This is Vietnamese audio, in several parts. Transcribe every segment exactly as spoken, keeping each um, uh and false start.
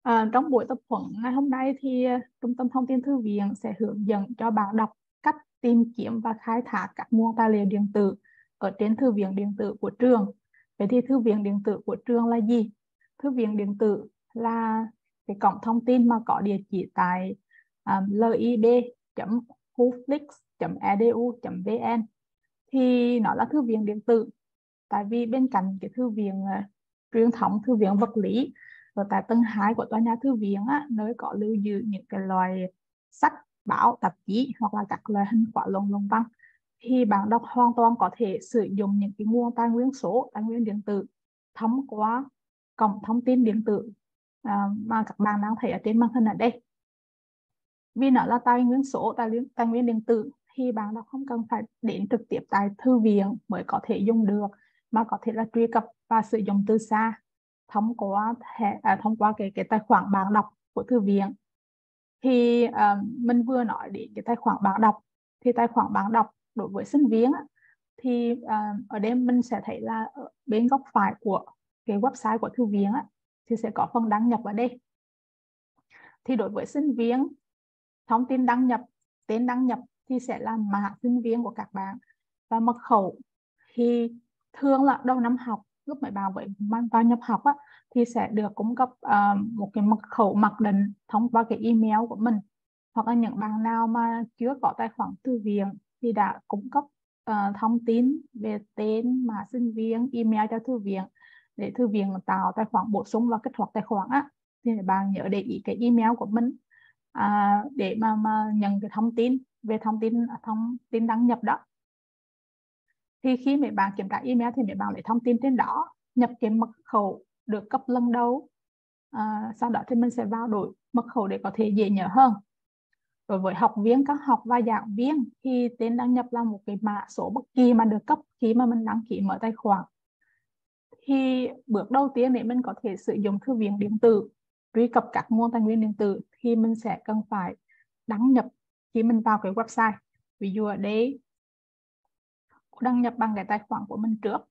À, trong buổi tập huấn ngày hôm nay thì uh, Trung tâm Thông tin Thư viện sẽ hướng dẫn cho bạn đọc cách tìm kiếm và khai thác các nguồn tài liệu điện tử ở trên thư viện điện tử của trường. Vậy thì thư viện điện tử của trường là gì? Thư viện điện tử là cái cổng thông tin mà có địa chỉ tại um, lib chấm huflix chấm e d u chấm v n. Thì nó là thư viện điện tử, tại vì bên cạnh cái thư viện uh, truyền thống, thư viện vật lý, ở tại tầng hai của tòa nhà thư viện á, nơi có lưu giữ những cái loại sách, báo, tạp chí hoặc là các loại hình khóa luận luận văn, thì bạn đọc hoàn toàn có thể sử dụng những cái nguồn tài nguyên số, tài nguyên điện tử thông qua cổng thông tin điện tử à, mà các bạn đang thấy ở trên màn hình ở đây. Vì nó là tài nguyên số, tài nguyên, tài nguyên điện tử, thì bạn đọc không cần phải đến trực tiếp tại thư viện mới có thể dùng được, mà có thể là truy cập và sử dụng từ xa thông qua à, thông qua cái cái tài khoản bạn đọc của thư viện. Thì à, mình vừa nói đến cái tài khoản bạn đọc, thì tài khoản bạn đọc đối với sinh viên á, thì à, ở đây mình sẽ thấy là ở bên góc phải của cái website của thư viện á, thì sẽ có phần đăng nhập ở đây. Thì đối với sinh viên, thông tin đăng nhập, tên đăng nhập thì sẽ là mã sinh viên của các bạn, và mật khẩu thì thường là đầu năm học lúc mấy bạn với vào nhập học á, thì sẽ được cung cấp uh, một cái mật khẩu mặc định thông qua cái email của mình, hoặc là những bạn nào mà chưa có tài khoản thư viện thì đã cung cấp uh, thông tin về tên, mã sinh viên, email cho thư viện để thư viện tạo tài khoản bổ sung và kích hoạt tài khoản á. Thì bạn nhớ để ý cái email của mình à, để mà, mà nhận cái thông tin về thông tin thông tin đăng nhập đó. Thì khi mấy bạn kiểm tra email thì mấy bạn lấy thông tin trên đó, nhập cái mật khẩu được cấp lần đầu, à, sau đó thì mình sẽ vào đổi mật khẩu để có thể dễ nhớ hơn. Đối với học viên, các học và giảng viên thì tên đăng nhập là một cái mã số bất kỳ mà được cấp khi mà mình đăng ký mở tài khoản. Thì bước đầu tiên để mình có thể sử dụng thư viện điện tử, truy cập các nguồn tài nguyên điện tử, thì mình sẽ cần phải đăng nhập khi mình vào cái website. Ví dụ ở đây đăng nhập bằng cái tài khoản của mình trước.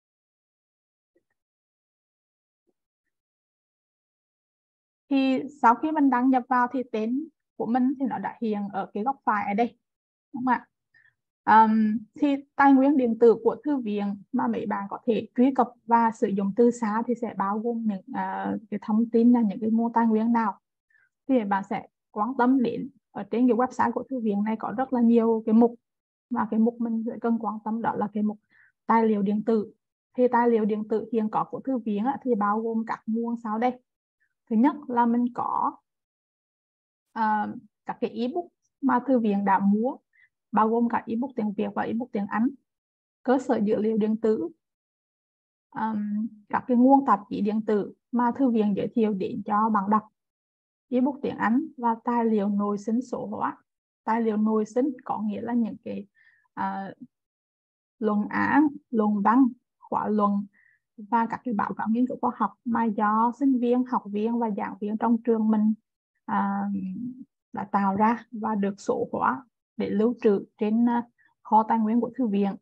Thì sau khi mình đăng nhập vào thì tên của mình thì nó đã hiện ở cái góc phải ở đây, đúng không ạ? Um, thì tài nguyên điện tử của thư viện mà mấy bạn có thể truy cập và sử dụng từ xa thì sẽ bao gồm những uh, cái thông tin là những cái nguồn tài nguyên nào. Thì bạn sẽ quan tâm đến ở trên cái website của thư viện này có rất là nhiều cái mục, và cái mục mình sẽ cần quan tâm đó là cái mục tài liệu điện tử. Thì tài liệu điện tử hiện có của thư viện thì bao gồm các nguồn sau đây. Thứ nhất là mình có uh, các cái ebook mà thư viện đã mua, bao gồm cả ebook tiếng Việt và ebook tiếng Anh, cơ sở dữ liệu điện tử, um, các cái nguồn tạp chí điện tử mà thư viện giới thiệu đến cho bạn đọc, ebook tiếng Anh, và tài liệu nội sinh số hóa. Tài liệu nội sinh có nghĩa là những cái uh, luận án, luận văn, khóa luận và các cái báo cáo nghiên cứu khoa học mà do sinh viên, học viên và giảng viên trong trường mình à, đã tạo ra và được số hóa để lưu trữ trên uh, kho tài nguyên của thư viện.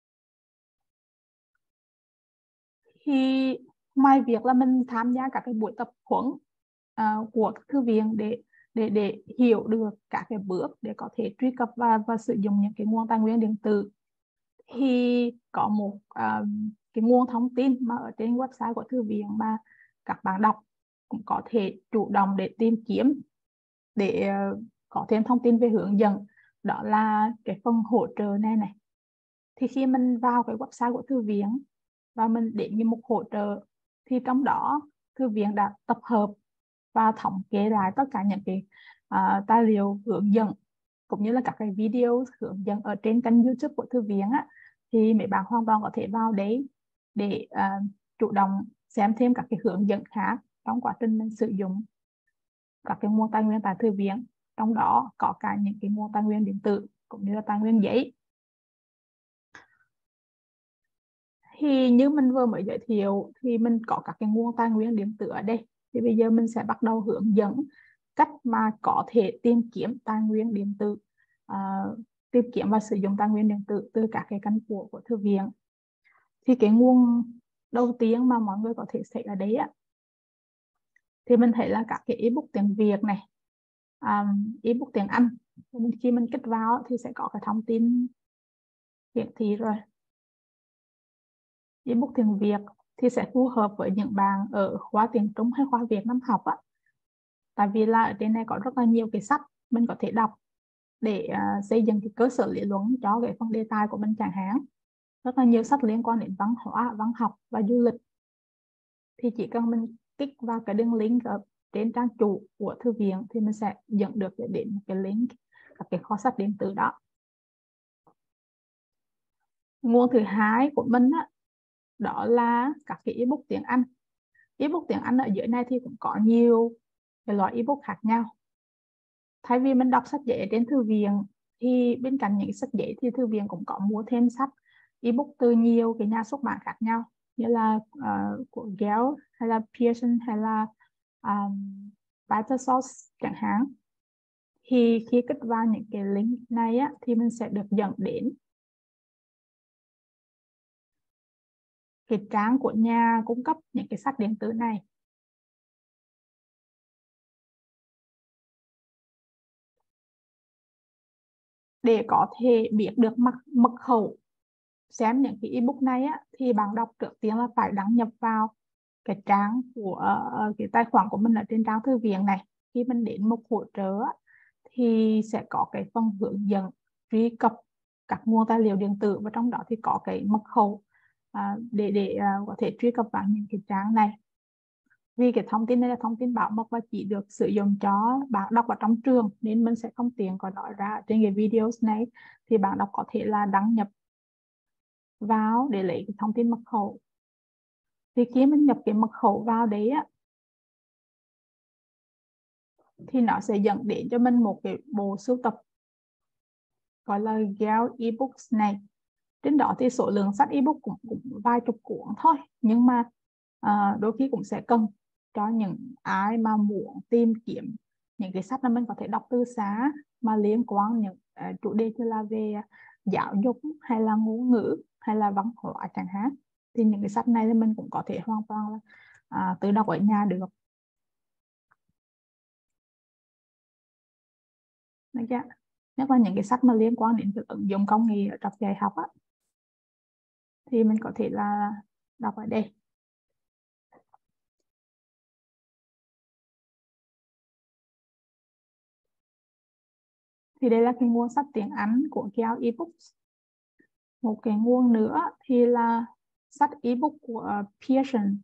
Thì ngoài việc là mình tham gia các cái buổi tập huấn uh, của thư viện để để để hiểu được các cái bước để có thể truy cập và và sử dụng những cái nguồn tài nguyên điện tử, thì có một uh, cái nguồn thông tin mà ở trên website của thư viện mà các bạn đọc cũng có thể chủ động để tìm kiếm để uh, có thêm thông tin về hướng dẫn, đó là cái phần hỗ trợ này này. Thì khi mình vào cái website của thư viện và mình đến cái mục hỗ trợ, thì trong đó thư viện đã tập hợp và thống kê lại tất cả những cái uh, tài liệu hướng dẫn cũng như là các cái video hướng dẫn ở trên kênh YouTube của thư viện á, thì mấy bạn hoàn toàn có thể vào đấy để uh, chủ động xem thêm các cái hướng dẫn khác trong quá trình mình sử dụng các cái nguồn tài nguyên tại thư viện, trong đó có cả những cái nguồn tài nguyên điện tử cũng như là tài nguyên giấy. Thì như mình vừa mới giới thiệu thì mình có các cái nguồn tài nguyên điện tử ở đây. Thì bây giờ mình sẽ bắt đầu hướng dẫn cách mà có thể tìm kiếm tài nguyên điện tử, uh, tìm kiếm và sử dụng tài nguyên điện tử từ các cái kênh của, của thư viện. Thì cái nguồn đầu tiên mà mọi người có thể thấy ở đấy á, thì mình thấy là các cái ebook tiếng Việt này, um, ebook tiếng Anh, khi mình kích vào thì sẽ có cái thông tin hiển thị rồi. Ebook tiếng Việt thì sẽ phù hợp với những bạn ở khóa tiếng Trung hay khóa Việt Nam học á. Tại vì là ở trên này có rất là nhiều cái sách mình có thể đọc để uh, xây dựng cái cơ sở lý luận cho cái phần đề tài của mình chẳng hạn. Rất là nhiều sách liên quan đến văn hóa, văn học và du lịch. Thì chỉ cần mình kích vào cái đường link ở trên trang chủ của thư viện thì mình sẽ dẫn được đến một cái link các cái kho sách điện tử đó. Nguồn thứ hai của mình đó, đó là các cái ebook tiếng Anh. Ebook tiếng Anh ở dưới này thì cũng có nhiều cái loại ebook khác nhau. Thay vì mình đọc sách giấy trên thư viện thì bên cạnh những sách giấy thì thư viện cũng có mua thêm sách ebook từ nhiều cái nhà xuất bản khác nhau, như là uh, của Gale hay là Pearson hay là um, Petersource chẳng hạn. Thì khi kích vào những cái link này á, thì mình sẽ được dẫn đến cái trang của nhà cung cấp những cái sách điện tử này. Để có thể biết được mật khẩu xem những cái ebook này á, thì bạn đọc trước tiên là phải đăng nhập vào cái trang của uh, cái tài khoản của mình ở trên trang thư viện này. Khi mình đến mục hỗ trợ á, thì sẽ có cái phần hướng dẫn truy cập các nguồn tài liệu điện tử, và trong đó thì có cái mật khẩu uh, để để uh, có thể truy cập vào những cái trang này. Vì cái thông tin này là thông tin bảo mật và chỉ được sử dụng cho bạn đọc ở trong trường, nên mình sẽ không tiện có nói ra trên cái video này. Thì bạn đọc có thể là đăng nhập vào để lấy cái thông tin mật khẩu. Thì khi mình nhập cái mật khẩu vào đấy á, thì nó sẽ dẫn đến cho mình một cái bộ sưu tập gọi là Gale ebooks này. Trên đó thì số lượng sách ebook cũng, cũng vài chục cuốn thôi, nhưng mà uh, đôi khi cũng sẽ cần cho những ai mà muốn tìm kiếm những cái sách mà mình có thể đọc từ xa mà liên quan những uh, chủ đề như là về giáo dục hay là ngôn ngữ hay là văn hóa chẳng hạn. Thì những cái sách này thì mình cũng có thể hoàn toàn là uh, tự đọc ở nhà được. Được chưa? Nhất là những cái sách mà liên quan đến việc ứng dụng công nghệ ở trong dạy học á, thì mình có thể là đọc ở đây. Thì đây là cái nguồn sách tiếng Anh của Gale ebooks. Một cái nguồn nữa thì là sách ebook của Pearson.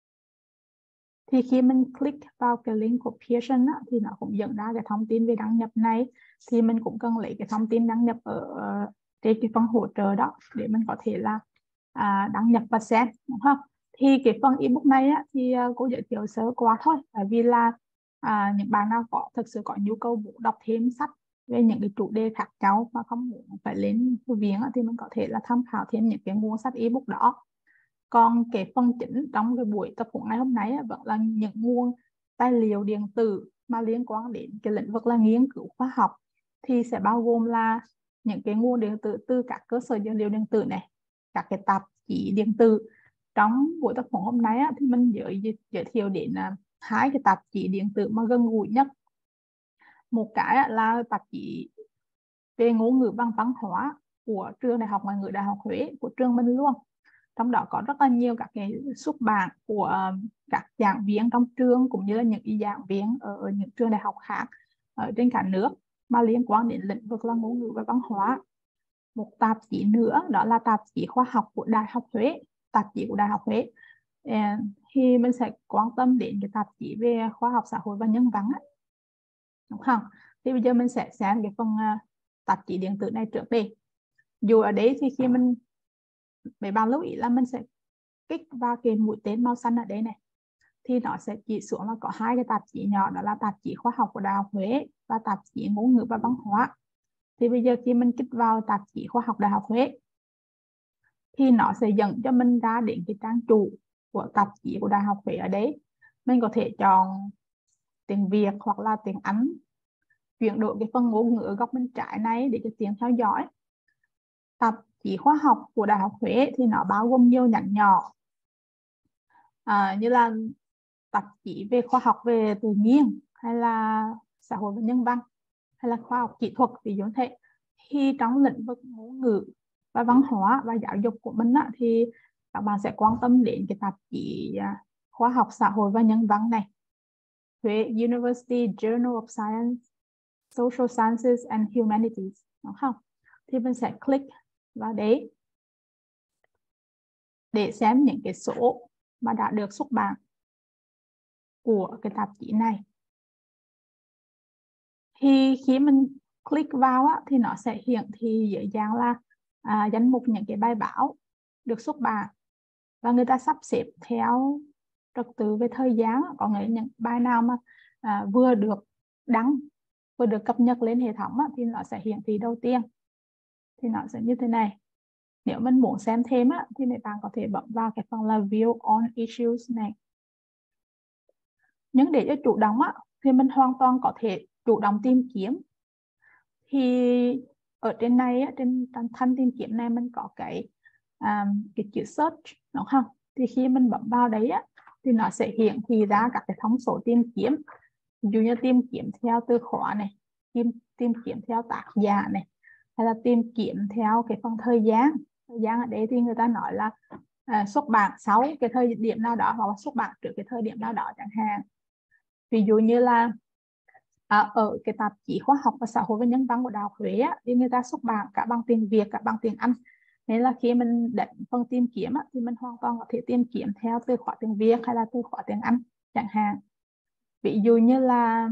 Thì khi mình click vào cái link của Pearson á, thì nó cũng dẫn ra cái thông tin về đăng nhập này. Thì mình cũng cần lấy cái thông tin đăng nhập ở trên cái phần hỗ trợ đó để mình có thể là à, đăng nhập và xem, đúng không? Thì cái phần ebook này á, thì cô giới thiệu sơ qua thôi, bởi vì là à, những bạn nào có thực sự có nhu cầu muốn đọc thêm sách về những cái chủ đề khác nhau mà không muốn phải lên thư viện á, thì mình có thể là tham khảo thêm những cái nguồn sách ebook đó. Còn cái phần chính trong cái buổi tập huấn ngày hôm nay á, vẫn là những nguồn tài liệu điện tử mà liên quan đến cái lĩnh vực là nghiên cứu khoa học, thì sẽ bao gồm là những cái nguồn điện tử từ các cơ sở dữ liệu điện tử này, các cái tạp chí điện tử. Trong buổi tập huấn hôm nay á, thì mình giới, giới thiệu đến uh, hai cái tạp chí điện tử mà gần gũi nhất. Một cái là tạp chí về ngôn ngữ và văn hóa của trường Đại học Ngoại ngữ Đại học Huế, của trường mình luôn. Trong đó có rất là nhiều các cái xuất bản của các giảng viên trong trường cũng như là những giảng viên ở những trường đại học khác ở trên cả nước mà liên quan đến lĩnh vực là ngôn ngữ và văn hóa. Một tạp chí nữa đó là tạp chí khoa học của Đại học Huế. Tạp chí của Đại học Huế thì mình sẽ quan tâm đến cái tạp chí về khoa học xã hội và nhân văn ấy, đúng không? Thì bây giờ mình sẽ xem cái phần tạp chí điện tử này trước đi. Dù ở đấy thì khi mình, mấy bạn lưu ý là mình sẽ kích vào cái mũi tên màu xanh ở đây này, thì nó sẽ chỉ xuống là có hai cái tạp chí nhỏ, đó là tạp chí khoa học của Đại học Huế và tạp chí ngôn ngữ và văn hóa. Thì bây giờ khi mình kích vào tạp chí khoa học Đại học Huế thì nó sẽ dẫn cho mình ra đến cái trang chủ của tạp chí của Đại học Huế. Ở đấy mình có thể chọn tiếng Việt hoặc là tiếng Anh, chuyển đổi cái phần ngôn ngữ ở góc bên trái này để cho tiện theo dõi. Tạp chí khoa học của Đại học Huế thì nó bao gồm nhiều nhánh nhỏ, à, như là tạp chí về khoa học về tự nhiên hay là xã hội và nhân văn hay là khoa học kỹ thuật ví dụ thế, thì trong lĩnh vực ngôn ngữ và văn hóa và giáo dục của mình á, thì các bạn sẽ quan tâm đến cái tạp chí khoa học xã hội và nhân văn này, Huế University Journal of Science, Social Sciences and Humanities, đúng không? Thì mình sẽ click vào đấy để xem những cái số mà đã được xuất bản của cái tạp chí này. Thì khi mình click vào á, thì nó sẽ hiển thị dưới dạng là à, danh mục những cái bài báo được xuất bản và người ta sắp xếp theo trật tự về thời gian. Có nghĩa những bài nào mà à, vừa được đăng, vừa được cập nhật lên hệ thống á, thì nó sẽ hiển thị đầu tiên. Thì nó sẽ như thế này. Nếu mình muốn xem thêm á, thì mấy bạn có thể bấm vào cái phần là View on Issues này. Nhưng để cho chủ động á, thì mình hoàn toàn có thể chủ động tìm kiếm. Thì ở trên này á, trên thanh tìm kiếm này mình có cái um, cái chữ search, đúng không? Thì khi mình bấm vào đấy á, thì nó sẽ hiển thị ra các cái thông số tìm kiếm. Ví dụ như tìm kiếm theo từ khóa này, tìm tìm kiếm theo tác giả này, hay là tìm kiếm theo cái phần thời gian. Thời gian ở đây thì người ta nói là à, xuất bản sau cái thời điểm nào đó hoặc là xuất bản trước cái thời điểm nào đó chẳng hạn. Ví dụ như là à, ở cái tạp chí khoa học và xã hội và nhân văn của Đại học Huế á, thì người ta xuất bản cả bằng tiếng Việt cả bằng tiếng Anh, nên là khi mình đến phần tìm kiếm á, thì mình hoàn toàn có thể tìm kiếm theo từ khóa tiếng Việt hay là từ khóa tiếng Anh chẳng hạn. Ví dụ như là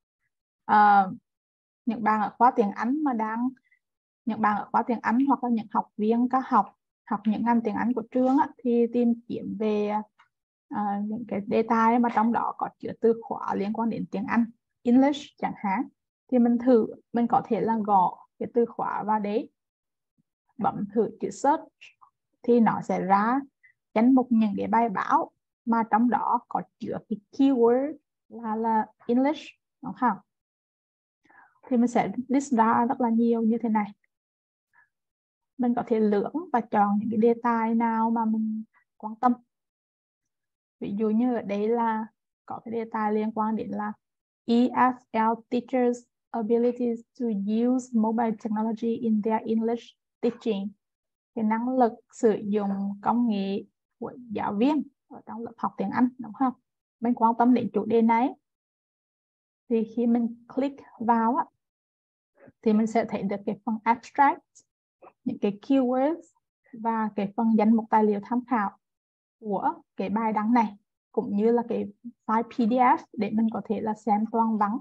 uh, những bạn ở khóa tiếng Anh mà đang những bạn ở khóa tiếng Anh hoặc là những học viên các học học những ngành tiếng Anh của trường á, thì tìm kiếm về uh, những cái đề tài mà trong đó có chứa từ khóa liên quan đến tiếng Anh, English chẳng hạn, thì mình thử mình có thể là gõ cái từ khóa vào đấy, bấm thử chữ search thì nó sẽ ra danh mục những cái bài báo mà trong đó có chứa cái keyword là là English, đúng không? Thì mình sẽ list ra rất là nhiều như thế này. Mình có thể lựa và chọn những cái đề tài nào mà mình quan tâm. Ví dụ như ở đây là có cái đề tài liên quan đến là E F L teachers abilities to use mobile technology in their English teaching, cái năng lực sử dụng công nghệ của giáo viên ở trong lớp học tiếng Anh, đúng không? Mình quan tâm đến chủ đề này thì khi mình click vào á, thì mình sẽ thấy được cái phần abstract, những cái keywords và cái phần danh mục tài liệu tham khảo của cái bài đăng này, cũng như là cái file P D F để mình có thể là xem toàn văn.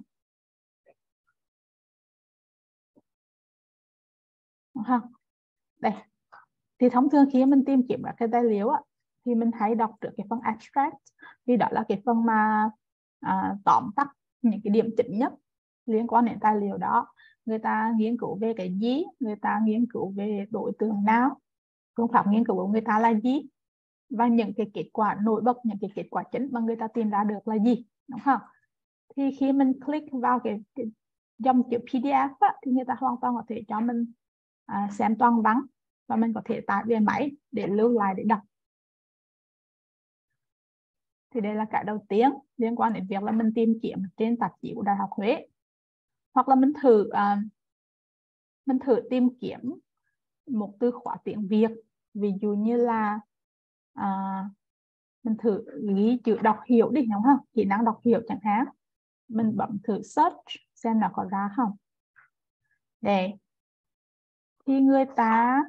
Đúng không? Đây. Thì thông thường khi mình tìm kiếm các cái tài liệu á, thì mình hãy đọc trước cái phần abstract, vì đó là cái phần mà à, tóm tắt những cái điểm chính nhất liên quan đến tài liệu đó. Người ta nghiên cứu về cái gì, người ta nghiên cứu về đối tượng nào, phương pháp nghiên cứu của người ta là gì, và những cái kết quả nổi bật, những cái kết quả chính mà người ta tìm ra được là gì, đúng không? Thì khi mình click vào cái, cái dòng chữ P D F á, thì người ta hoàn toàn có thể cho mình à, xem toàn văn và mình có thể tải về máy để lưu lại để đọc. Thì đây là cái đầu tiên liên quan đến việc là mình tìm kiếm trên tạp chí của Đại học Huế. Hoặc là mình thử uh, mình thử tìm kiếm một từ khóa tiếng Việt, ví dụ như là uh, mình thử ghi chữ đọc hiểu đi, đúng không? Kỹ năng đọc hiểu chẳng hạn. Mình bấm thử search xem nó có ra không. Để thì người ta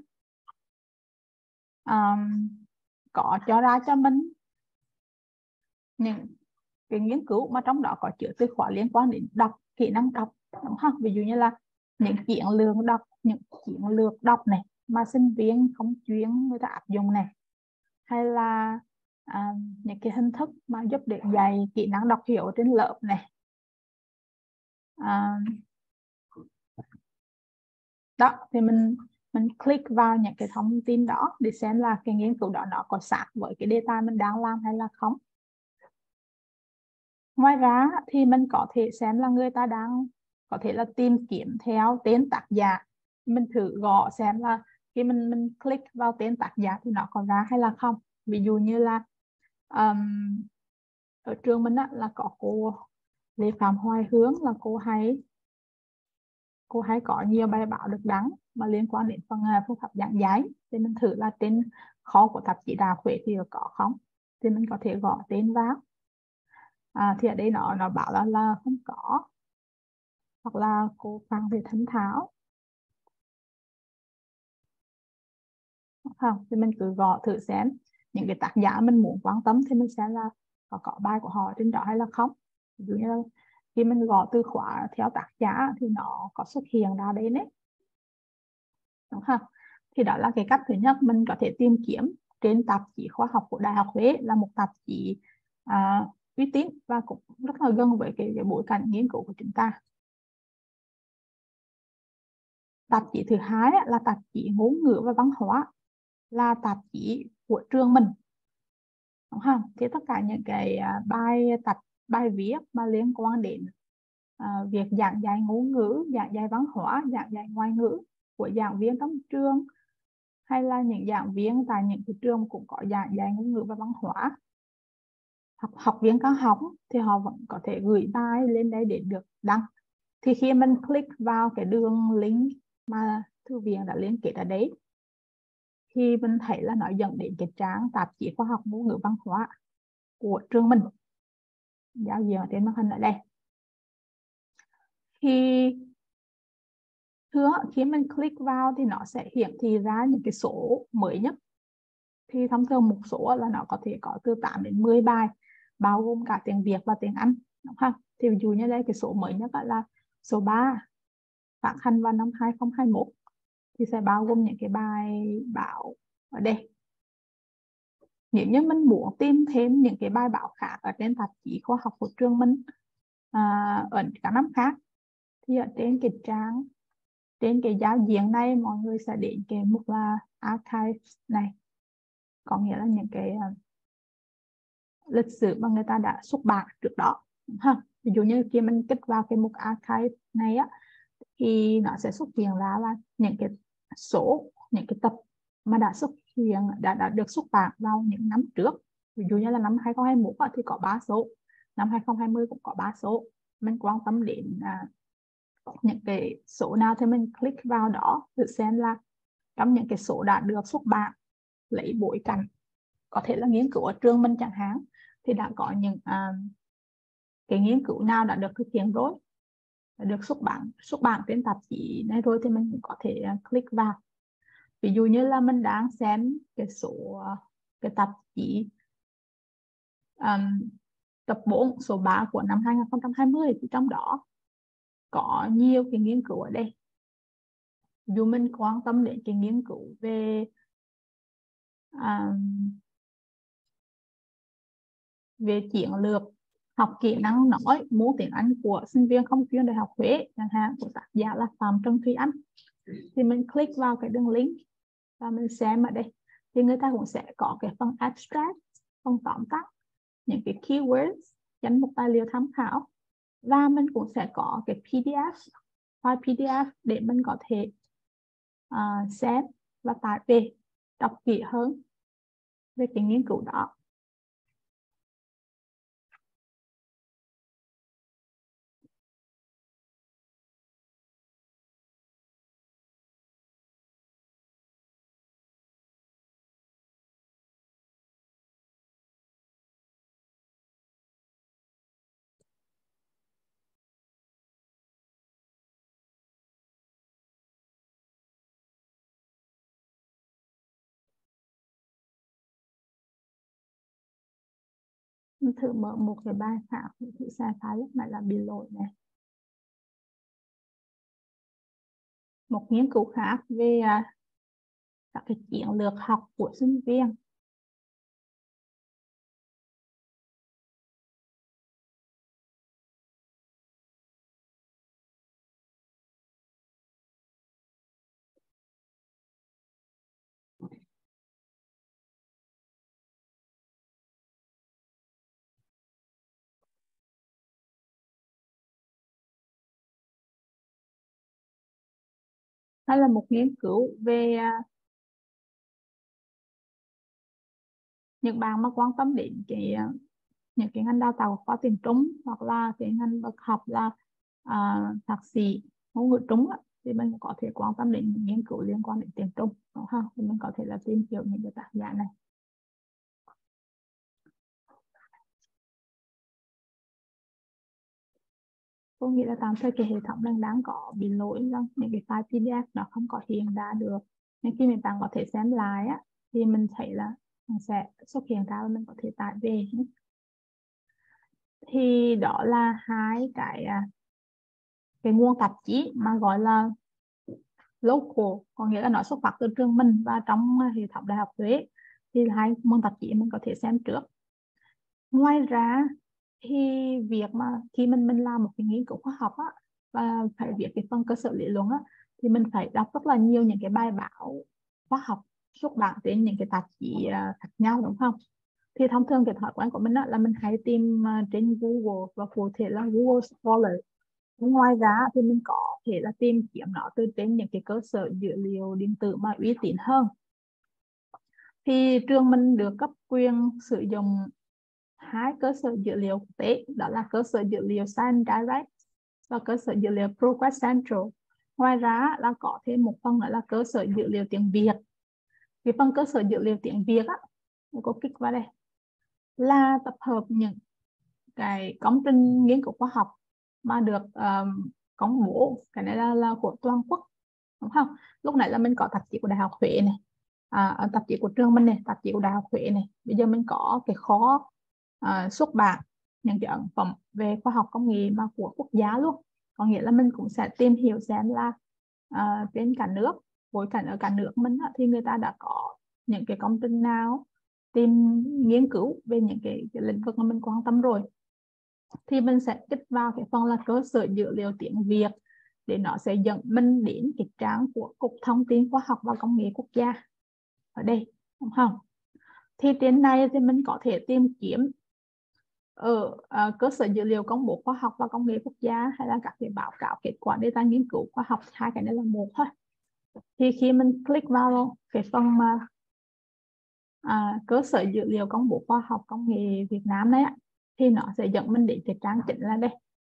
um, có cho ra cho mình những cái nghiên cứu mà trong đó có chứa từ khóa liên quan đến đọc, kỹ năng đọc, đúng không? Ví dụ như là những chiến lược đọc, những chiến lược đọc này mà sinh viên không chuyên người ta áp dụng này, hay là à, những cái hình thức mà giúp để dạy kỹ năng đọc hiểu trên lớp này. À, đó thì mình mình click vào những cái thông tin đó để xem là cái nghiên cứu đó nó có sát với cái đề tài mình đang làm hay là không. Ngoài ra thì mình có thể xem là người ta đang có thể là tìm kiếm theo tên tác giả. Mình thử gõ xem là khi mình mình click vào tên tác giả thì nó có ra hay là không. Ví dụ như là um, ở trường mình á, là có cô Lê Phạm Hoài Hướng, là cô hay cô hay có nhiều bài báo được đăng mà liên quan đến phần phương pháp giảng dạy, thì mình thử là trên kho của tạp chí Đại học Huế thì có không, thì mình có thể gõ tên vào. À, thì ở đây nó nó bảo là là không có, hoặc là cô Phan Thị Thanh Thảo không, thì mình cứ gõ thử xem những cái tác giả mình muốn quan tâm thì mình sẽ là có có bài của họ trên đó hay là không. Ví dụ như là khi mình gõ từ khóa theo tác giả thì nó có xuất hiện ra đấy đấy, đúng không? Thì đó là cái cách thứ nhất, mình có thể tìm kiếm trên tạp chí khoa học của Đại học Huế, là một tạp chí à, uy tín và cũng rất là gần với cái, cái bối cảnh nghiên cứu của chúng ta. Tạp chí thứ hai là tạp chí Ngôn ngữ và Văn hóa, là tạp chí của trường mình, đúng không? Thì tất cả những cái bài tập bài viết mà liên quan đến uh, việc giảng dạy ngôn ngữ, giảng dạy văn hóa, giảng dạy ngoại ngữ của giảng viên trong trường, hay là những giảng viên tại những cái trường cũng có giảng dạy ngôn ngữ và văn hóa, học học viên cao học thì họ vẫn có thể gửi bài lên đây để được đăng. Thì khi mình click vào cái đường link mà thư viện đã liên kết ở đấy, thì mình thấy là nó dẫn đến cái trang tạp chí khoa học ngôn ngữ văn hóa của trường mình, giao diện ở trên màn hình ở đây. Thì thường khi mình click vào thì nó sẽ hiển thị ra những cái số mới nhất. Thì thông thường một số là nó có thể có từ tám đến mười bài, bao gồm cả tiếng Việt và tiếng Anh, đúng không? Thì ví dụ như đây cái số mới nhất là số ba, phát hành vào năm hai không hai mốt, thì sẽ bao gồm những cái bài báo ở đây. Nếu như mình muốn tìm thêm những cái bài báo khác ở trên tạp chí khoa học của trường mình à, ở các năm khác, thì ở trên cái trang, trên cái giao diện này, mọi người sẽ đến cái mục là archives này, có nghĩa là những cái uh, lịch sử mà người ta đã xuất bản trước đó, đúng không? Ví dụ như khi mình kích vào cái mục archive này á, thì nó sẽ xuất hiện ra là những cái số, những cái tập mà đã xuất hiện, đã, đã được xuất bản vào những năm trước. Ví dụ như là năm hai không hai mốt thì có ba số, năm hai không hai không cũng có ba số. Mình quan tâm đến à, những cái số nào thì mình click vào đó để xem là trong những cái số đã được xuất bản, lấy bối cảnh có thể là nghiên cứu ở trường mình chẳng hạn, thì đã có những à, cái nghiên cứu nào đã được thực hiện rồi, đã được xuất bản xuất bản trên tạp chí này rồi, thì mình có thể click vào. Ví dụ như là mình đang xem cái số cái tạp chí um, tập bốn số ba của năm hai không hai không, thì trong đó có nhiều cái nghiên cứu ở đây. Dù mình quan tâm đến cái nghiên cứu về um, về chiến lược học kỹ năng nói môn tiếng Anh của sinh viên không chuyên Đại học Huế chẳng hạn, của tác giả là Phạm Trần Thúy Anh, thì mình click vào cái đường link và mình xem ở đây, thì người ta cũng sẽ có cái phần abstract, phần tóm tắt, những cái keywords, danh mục tài liệu tham khảo, và mình cũng sẽ có cái pê đê ép, file pê đê ép để mình có thể uh, xem và tải về đọc kỹ hơn về cái nghiên cứu đó. Mình thử mở một cái bài khác, thử sai file lúc này là bị lỗi này. Một nghiên cứu khác về uh, các cái chiến lược học của sinh viên. Hay là một nghiên cứu về uh, những bạn mà quan tâm đến cái uh, những cái ngành đào tạo của khoa tiếng Trung hoặc là cái ngành bậc học là à, thạc sĩ ngôn ngữ Trung á, thì mình có thể quan tâm đến những nghiên cứu liên quan đến tiếng Trung, đúng không? Thì mình có thể là tìm hiểu những cái tác giả này. Tôi nghĩ là tạm thời cái hệ thống đang đang có bị lỗi rằng những cái file pê đê ép nó không có hiện ra được, nên khi mình bạn có thể xem lại á, thì mình thấy là nó sẽ xuất hiện ra và mình có thể tải về. Thì đó là hai cái cái nguồn tạp chí mà gọi là local, có nghĩa là nó xuất phát từ trường mình và trong hệ thống Đại học Huế, thì hai nguồn tạp chí mình có thể xem trước. Ngoài ra thì việc mà khi mình mình làm một cái nghiên cứu khoa học á, và phải viết cái phần cơ sở lý luận á, thì mình phải đọc rất là nhiều những cái bài báo khoa học xuất bản trên những cái tạp chí khác nhau, đúng không? Thì thông thường cái thói quen của mình á, là mình hay tìm trên Google và cụ thể là Google Scholar. Ngoài ra thì mình có thể là tìm kiếm nó từ trên những cái cơ sở dữ liệu điện tử mà uy tín hơn. Thì trường mình được cấp quyền sử dụng hai cơ sở dữ liệu quốc tế, đó là cơ sở dữ liệu ScienceDirect và cơ sở dữ liệu Progress Central. Ngoài ra là có thêm một phần nữa là cơ sở dữ liệu tiếng Việt. Cái phần cơ sở dữ liệu tiếng Việt á, có kích vào đây, là tập hợp những cái công trình nghiên cứu khoa học mà được um, công bố, cái này là, là của toàn quốc, đúng không? Lúc nãy là mình có tạp chí của Đại học Huế này, à, tạp chí của trường mình này, tạp chí của Đại học Huế này. Bây giờ mình có cái kho uh, xuất bản những cái ấn phẩm về khoa học công nghệ mà của quốc gia luôn. Có nghĩa là mình cũng sẽ tìm hiểu xem là uh, trên cả nước, bối cảnh ở cả nước mình thì người ta đã có những cái công trình nào tìm nghiên cứu về những cái, cái lĩnh vực mà mình quan tâm rồi, thì mình sẽ kích vào cái phần là cơ sở dữ liệu tiếng Việt, để nó sẽ dẫn mình đến cái trang của Cục Thông tin Khoa học và Công nghệ Quốc gia ở đây, đúng không? Thì trên này thì mình có thể tìm kiếm ở uh, cơ sở dữ liệu công bố khoa học và công nghệ quốc gia, hay là các cái báo cáo kết quả data nghiên cứu khoa học, hai cái này là một thôi. Thì khi mình click vào cái phần mà uh, cơ sở dữ liệu công bố khoa học công nghệ Việt Nam đấy, thì nó sẽ dẫn mình đến cái trang chính là đây: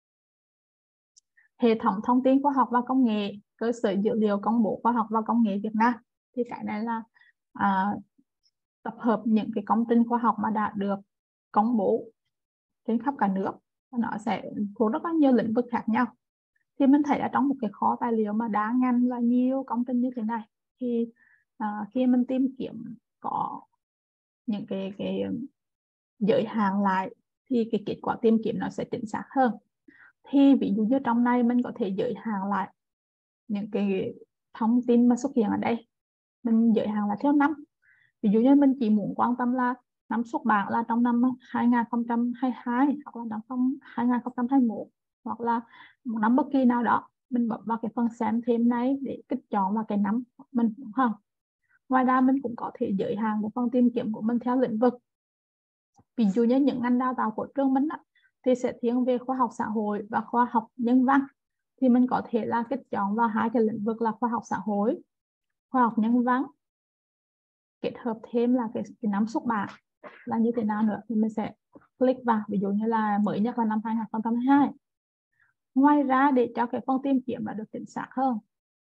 hệ thống thông tin khoa học và công nghệ, cơ sở dữ liệu công bố khoa học và công nghệ Việt Nam. Thì cái này là à, tập hợp những cái công trình khoa học mà đã được công bố trên khắp cả nước, nó sẽ thuộc rất là nhiều lĩnh vực khác nhau. Thì mình thấy ở trong một cái kho tài liệu mà đa ngành và nhiều công trình như thế này, thì à, khi mình tìm kiếm có những cái cái giới hạn lại, thì cái kết quả tìm kiếm nó sẽ chính xác hơn. Thì ví dụ như trong này mình có thể giới hạn lại những cái thông tin mà xuất hiện ở đây, mình giới hạn là theo năm. Ví dụ như mình chỉ muốn quan tâm là năm xuất bản là trong năm hai nghìn không trăm hai mươi hai, hoặc là năm hai nghìn không trăm hai mươi mốt, hoặc là một năm bất kỳ nào đó, mình bấm vào cái phần xem thêm này để kích chọn vào cái năm mình, đúng không? Ngoài ra mình cũng có thể giới hạn cái phần tìm kiếm của mình theo lĩnh vực. Ví dụ như những ngành đào tạo của trường mình đó, thì sẽ thiên về khoa học xã hội và khoa học nhân văn, thì mình có thể là kích chọn vào hai cái lĩnh vực là khoa học xã hội, khoa học nhân văn, kết hợp thêm là cái, cái năm xuất bản là như thế nào nữa, thì mình sẽ click vào, ví dụ như là mới nhất là năm hai nghìn không trăm hai mươi hai. Ngoài ra để cho cái phần tìm kiếm là được chính xác hơn,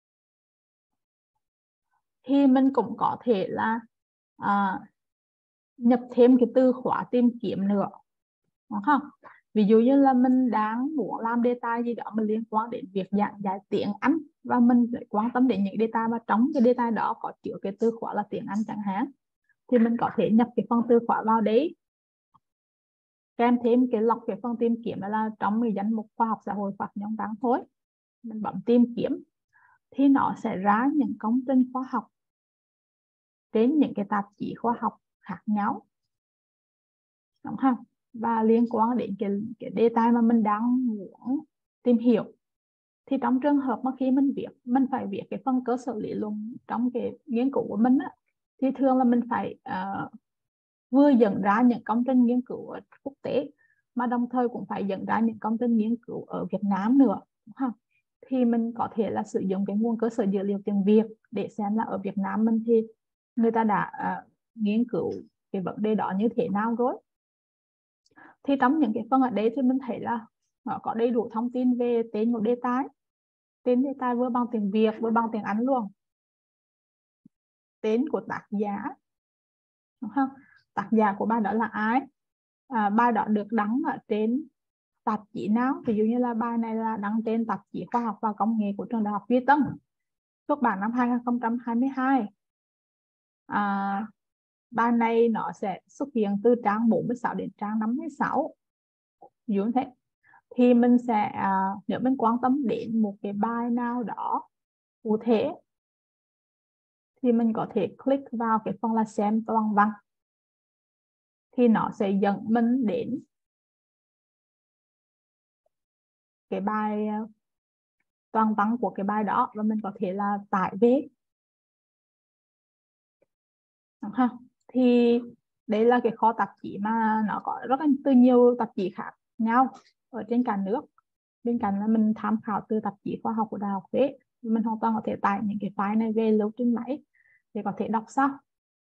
thì mình cũng có thể là à, nhập thêm cái từ khóa tìm kiếm nữa, đúng không? Ví dụ như là mình đang muốn làm đề tài gì đó mình liên quan đến việc giảng dạy tiếng Anh, và mình lại quan tâm đến những đề tài mà trong cái đề tài đó có chứa cái từ khóa là tiếng Anh chẳng hạn, thì mình có thể nhập cái phần từ khóa vào đấy, kèm thêm cái lọc cái phần tìm kiếm là trong cái danh mục khoa học xã hội, khoa học nhân văn thôi. Mình bấm tìm kiếm thì nó sẽ ra những công trình khoa học trên những cái tạp chí khoa học khác nhau, đúng không? Và liên quan đến cái, cái đề tài mà mình đang muốn tìm hiểu. Thì trong trường hợp mà khi mình viết, mình phải viết cái phần cơ sở lý luận trong cái nghiên cứu của mình á, thì thường là mình phải uh, vừa dẫn ra những công trình nghiên cứu ở quốc tế, mà đồng thời cũng phải dẫn ra những công trình nghiên cứu ở Việt Nam nữa, đúng không? Thì mình có thể là sử dụng cái nguồn cơ sở dữ liệu tiếng Việt để xem là ở Việt Nam mình thì người ta đã uh, nghiên cứu cái vấn đề đó như thế nào rồi. Thì trong những cái phần ở đây thì mình thấy là nó có đầy đủ thông tin về tên của đề tài. Tên đề tài vừa bằng tiếng Việt vừa bằng tiếng Anh luôn. Tên của tác giả, đúng không? Tác giả của bài đó là ai? À, bài đó được đăng ở trên tạp chí nào? Ví dụ như là bài này là đăng trên tạp chí Khoa học và Công nghệ của trường Đại học Duy Tân, xuất bản năm hai nghìn không trăm hai mươi hai. À, bài này nó sẽ xuất hiện từ trang bốn mươi sáu đến trang năm mươi sáu. Ví dụ như thế. Thì mình sẽ, à, nếu mình quan tâm đến một cái bài nào đó cụ thể thì mình có thể click vào cái phần là xem toàn văn. Thì nó sẽ dẫn mình đến cái bài toàn văn của cái bài đó và mình có thể là tải về. Đúng không? Thì đây là cái kho tạp chí mà nó có rất là từ nhiều tạp chí khác nhau ở trên cả nước. Bên cạnh là mình tham khảo từ tạp chí khoa học của Đại học Huế, mình hoàn toàn có thể tải những cái file này về lưu trên máy để có thể đọc sau.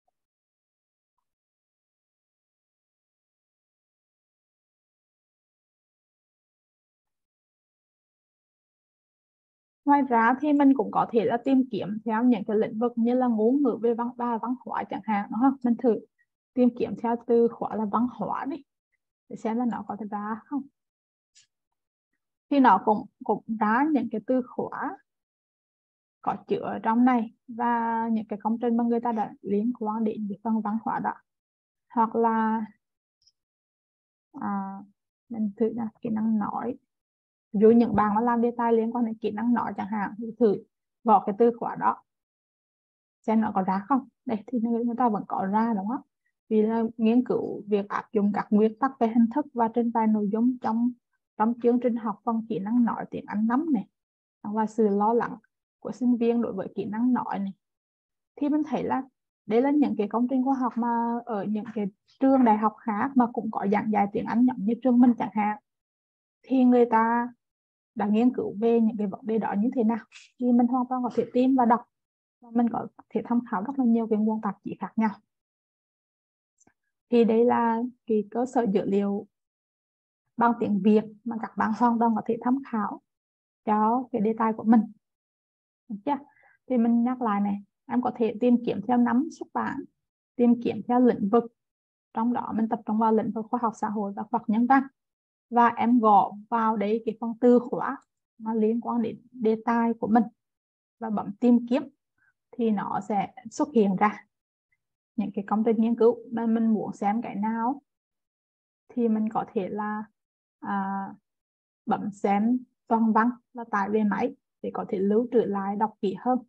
Ngoài ra thì mình cũng có thể là tìm kiếm theo những cái lĩnh vực như là ngôn ngữ về văn và văn hóa chẳng hạn, đúng không? Mình thử tìm kiếm theo từ khóa là văn hóa đi để xem là nó có thể ra không. Thì nó cũng cũng ra những cái từ khóa có chứa ở trong này và những cái công trình mà người ta đã liên quan đến cái phần văn hóa đó. Hoặc là à, mình thử là kỹ năng nói. Dù những bạn mà làm đề tài liên quan đến kỹ năng nói chẳng hạn thì thử gõ cái từ khóa đó xem nó có ra không. Đây thì người ta vẫn có ra, đúng không? Vì là nghiên cứu việc áp dụng các nguyên tắc về hình thức và trình bày nội dung trong trong chương trình học phần kỹ năng nói tiếng Anh năm này, và sự lo lắng của sinh viên đối với kỹ năng nói này. Thì mình thấy là đây là những cái công trình khoa học mà ở những cái trường đại học khác mà cũng có giảng dạy tiếng Anh giống như trường mình chẳng hạn, thì người ta đã nghiên cứu về những cái vấn đề đó như thế nào, thì mình hoàn toàn có thể tìm và đọc, và mình có thể tham khảo rất là nhiều cái nguồn tạp chí khác nhau. Thì đây là cái cơ sở dữ liệu bằng tiếng Việt mà các bạn hoàn toàn có thể tham khảo cho cái đề tài của mình. Được chưa? Thì mình nhắc lại này, em có thể tìm kiếm theo năm xuất bản, tìm kiếm theo lĩnh vực, trong đó mình tập trung vào lĩnh vực khoa học xã hội và khoa học nhân văn, và em gõ vào đấy cái phần từ khóa mà liên quan đến đề tài của mình và bấm tìm kiếm thì nó sẽ xuất hiện ra những cái công trình nghiên cứu mà mình muốn xem cái nào thì mình có thể là à, bấm xem toàn văn và tải về máy để có thể lưu trữ lại đọc kỹ hơn.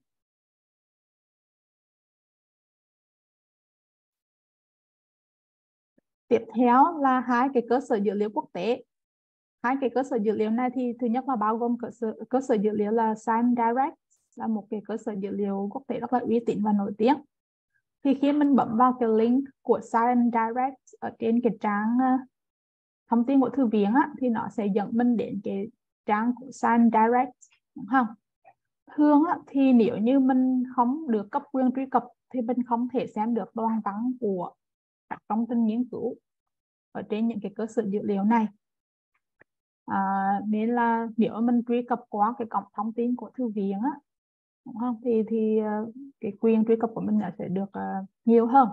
Tiếp theo là hai cái cơ sở dữ liệu quốc tế. Hai cái cơ sở dữ liệu này thì thứ nhất là bao gồm cơ sở, cơ sở dữ liệu là ScienceDirect, là một cái cơ sở dữ liệu quốc tế rất là uy tín và nổi tiếng. Thì khi mình bấm vào cái link của ScienceDirect ở trên cái trang thông tin của thư viện á, thì nó sẽ dẫn mình đến cái trang của ScienceDirect, đúng không? Thường á, thì nếu như mình không được cấp quyền truy cập thì mình không thể xem được toàn văn của các công trình nghiên cứu ở trên những cái cơ sở dữ liệu này. À, nên là nếu mình truy cập qua cái cổng thông tin của thư viện á, đúng không? Thì thì cái quyền truy cập của mình sẽ được uh, nhiều hơn.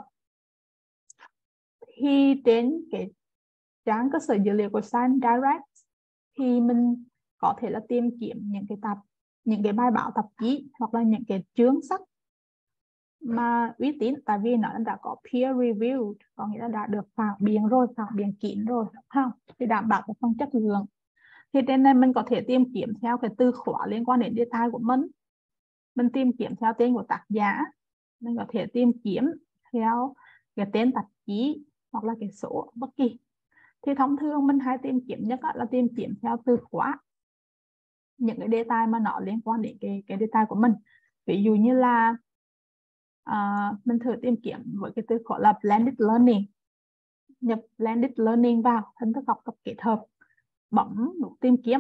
Thì trên cái trang cơ sở dữ liệu của ScienceDirect thì mình có thể là tìm kiếm những cái tập những cái bài báo tạp chí hoặc là những cái chương sách mà uy tín, tại vì nó đã có peer review, có nghĩa là đã được phản biện rồi, phản biện kín rồi, không? Thì đảm bảo cái phần chất lượng. Thì trên này mình có thể tìm kiếm theo cái từ khóa liên quan đến đề tài của mình. Mình tìm kiếm theo tên của tác giả, mình có thể tìm kiếm theo cái tên tạp chí hoặc là cái số bất kỳ. Thì thông thường mình hay tìm kiếm nhất là tìm kiếm theo từ khóa những cái đề tài mà nó liên quan đến cái, cái đề tài của mình. Ví dụ như là uh, mình thử tìm kiếm với cái từ khóa là blended learning, nhập blended learning vào, hình thức học tập kết hợp, bấm nút tìm kiếm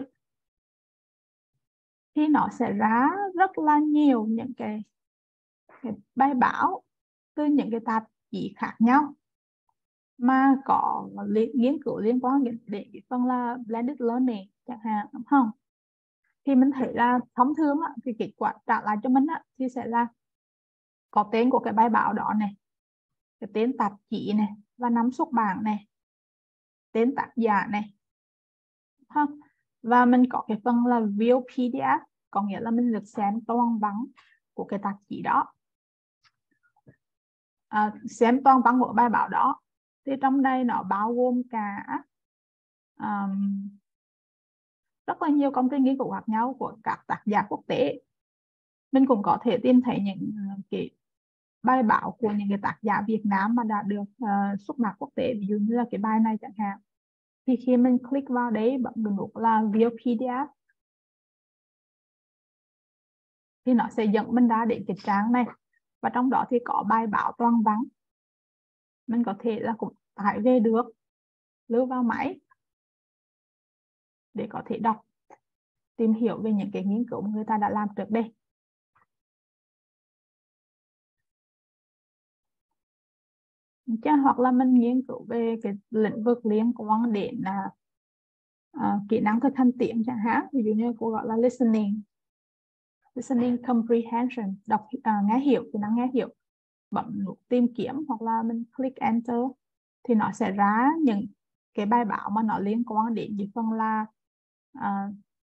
thì nó sẽ ra rất là nhiều những cái, cái bài báo từ những cái tạp chí khác nhau. mà có li, nghiên cứu liên quan đến, đến cái phần là blended learning chẳng hạn, đúng không? Thì mình thấy là thông thường á, thì kết quả trả lại cho mình á, thì sẽ là có tên của cái bài báo đó này, cái tên tạp chí này và năm xuất bản này, tên tác giả này, không? Và mình có cái phần là view pê đê ép, có nghĩa là mình được xem toàn văn của cái tạp chí đó, à, xem toàn văn của bài báo đó. Thì trong đây nó bao gồm cả um, rất là nhiều công ty nghiên cứu khác nhau của các tác giả quốc tế. Mình cũng có thể tìm thấy những cái bài báo của những cái tác giả Việt Nam mà đã được uh, xuất bản quốc tế, ví dụ như là cái bài này chẳng hạn. Thì khi mình click vào đấy, bấm nút là view pê đê ép, thì nó sẽ dẫn mình ra đến cái trang này, và trong đó thì có bài báo toàn văn. Mình có thể là cũng tải về được, lưu vào máy để có thể đọc, tìm hiểu về những cái nghiên cứu mà người ta đã làm trước đây. Chứ hoặc là mình nghiên cứu về cái lĩnh vực liên quan đến là uh, kỹ năng thực hành tiếng chẳng hạn, ví dụ như cô gọi là listening listening comprehension, đọc uh, nghe hiểu, kỹ năng nghe hiểu, bấm nút tìm kiếm hoặc là mình click enter thì nó sẽ ra những cái bài báo mà nó liên quan đến cái phần là uh,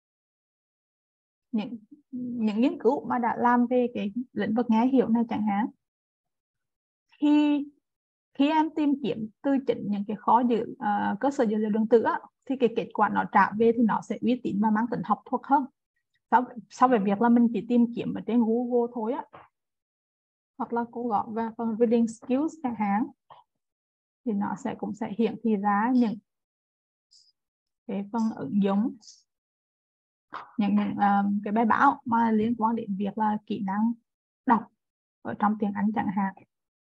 những những nghiên cứu mà đã làm về cái lĩnh vực nghe hiểu này chẳng hạn. Khi khi em tìm kiếm từ chính những cái kho dữ uh, cơ sở dữ liệu điện tử á, thì cái kết quả nó trả về thì nó sẽ uy tín và mang tính học thuật hơn so, so với việc là mình chỉ tìm kiếm ở trên Google thôi á, hoặc là cô gọi về phần reading skills chẳng hạn, thì nó sẽ cũng sẽ hiển thị ra những cái phần ứng dụng, những, những um, cái bài báo mà liên quan đến việc là kỹ năng đọc ở trong tiếng Anh chẳng hạn.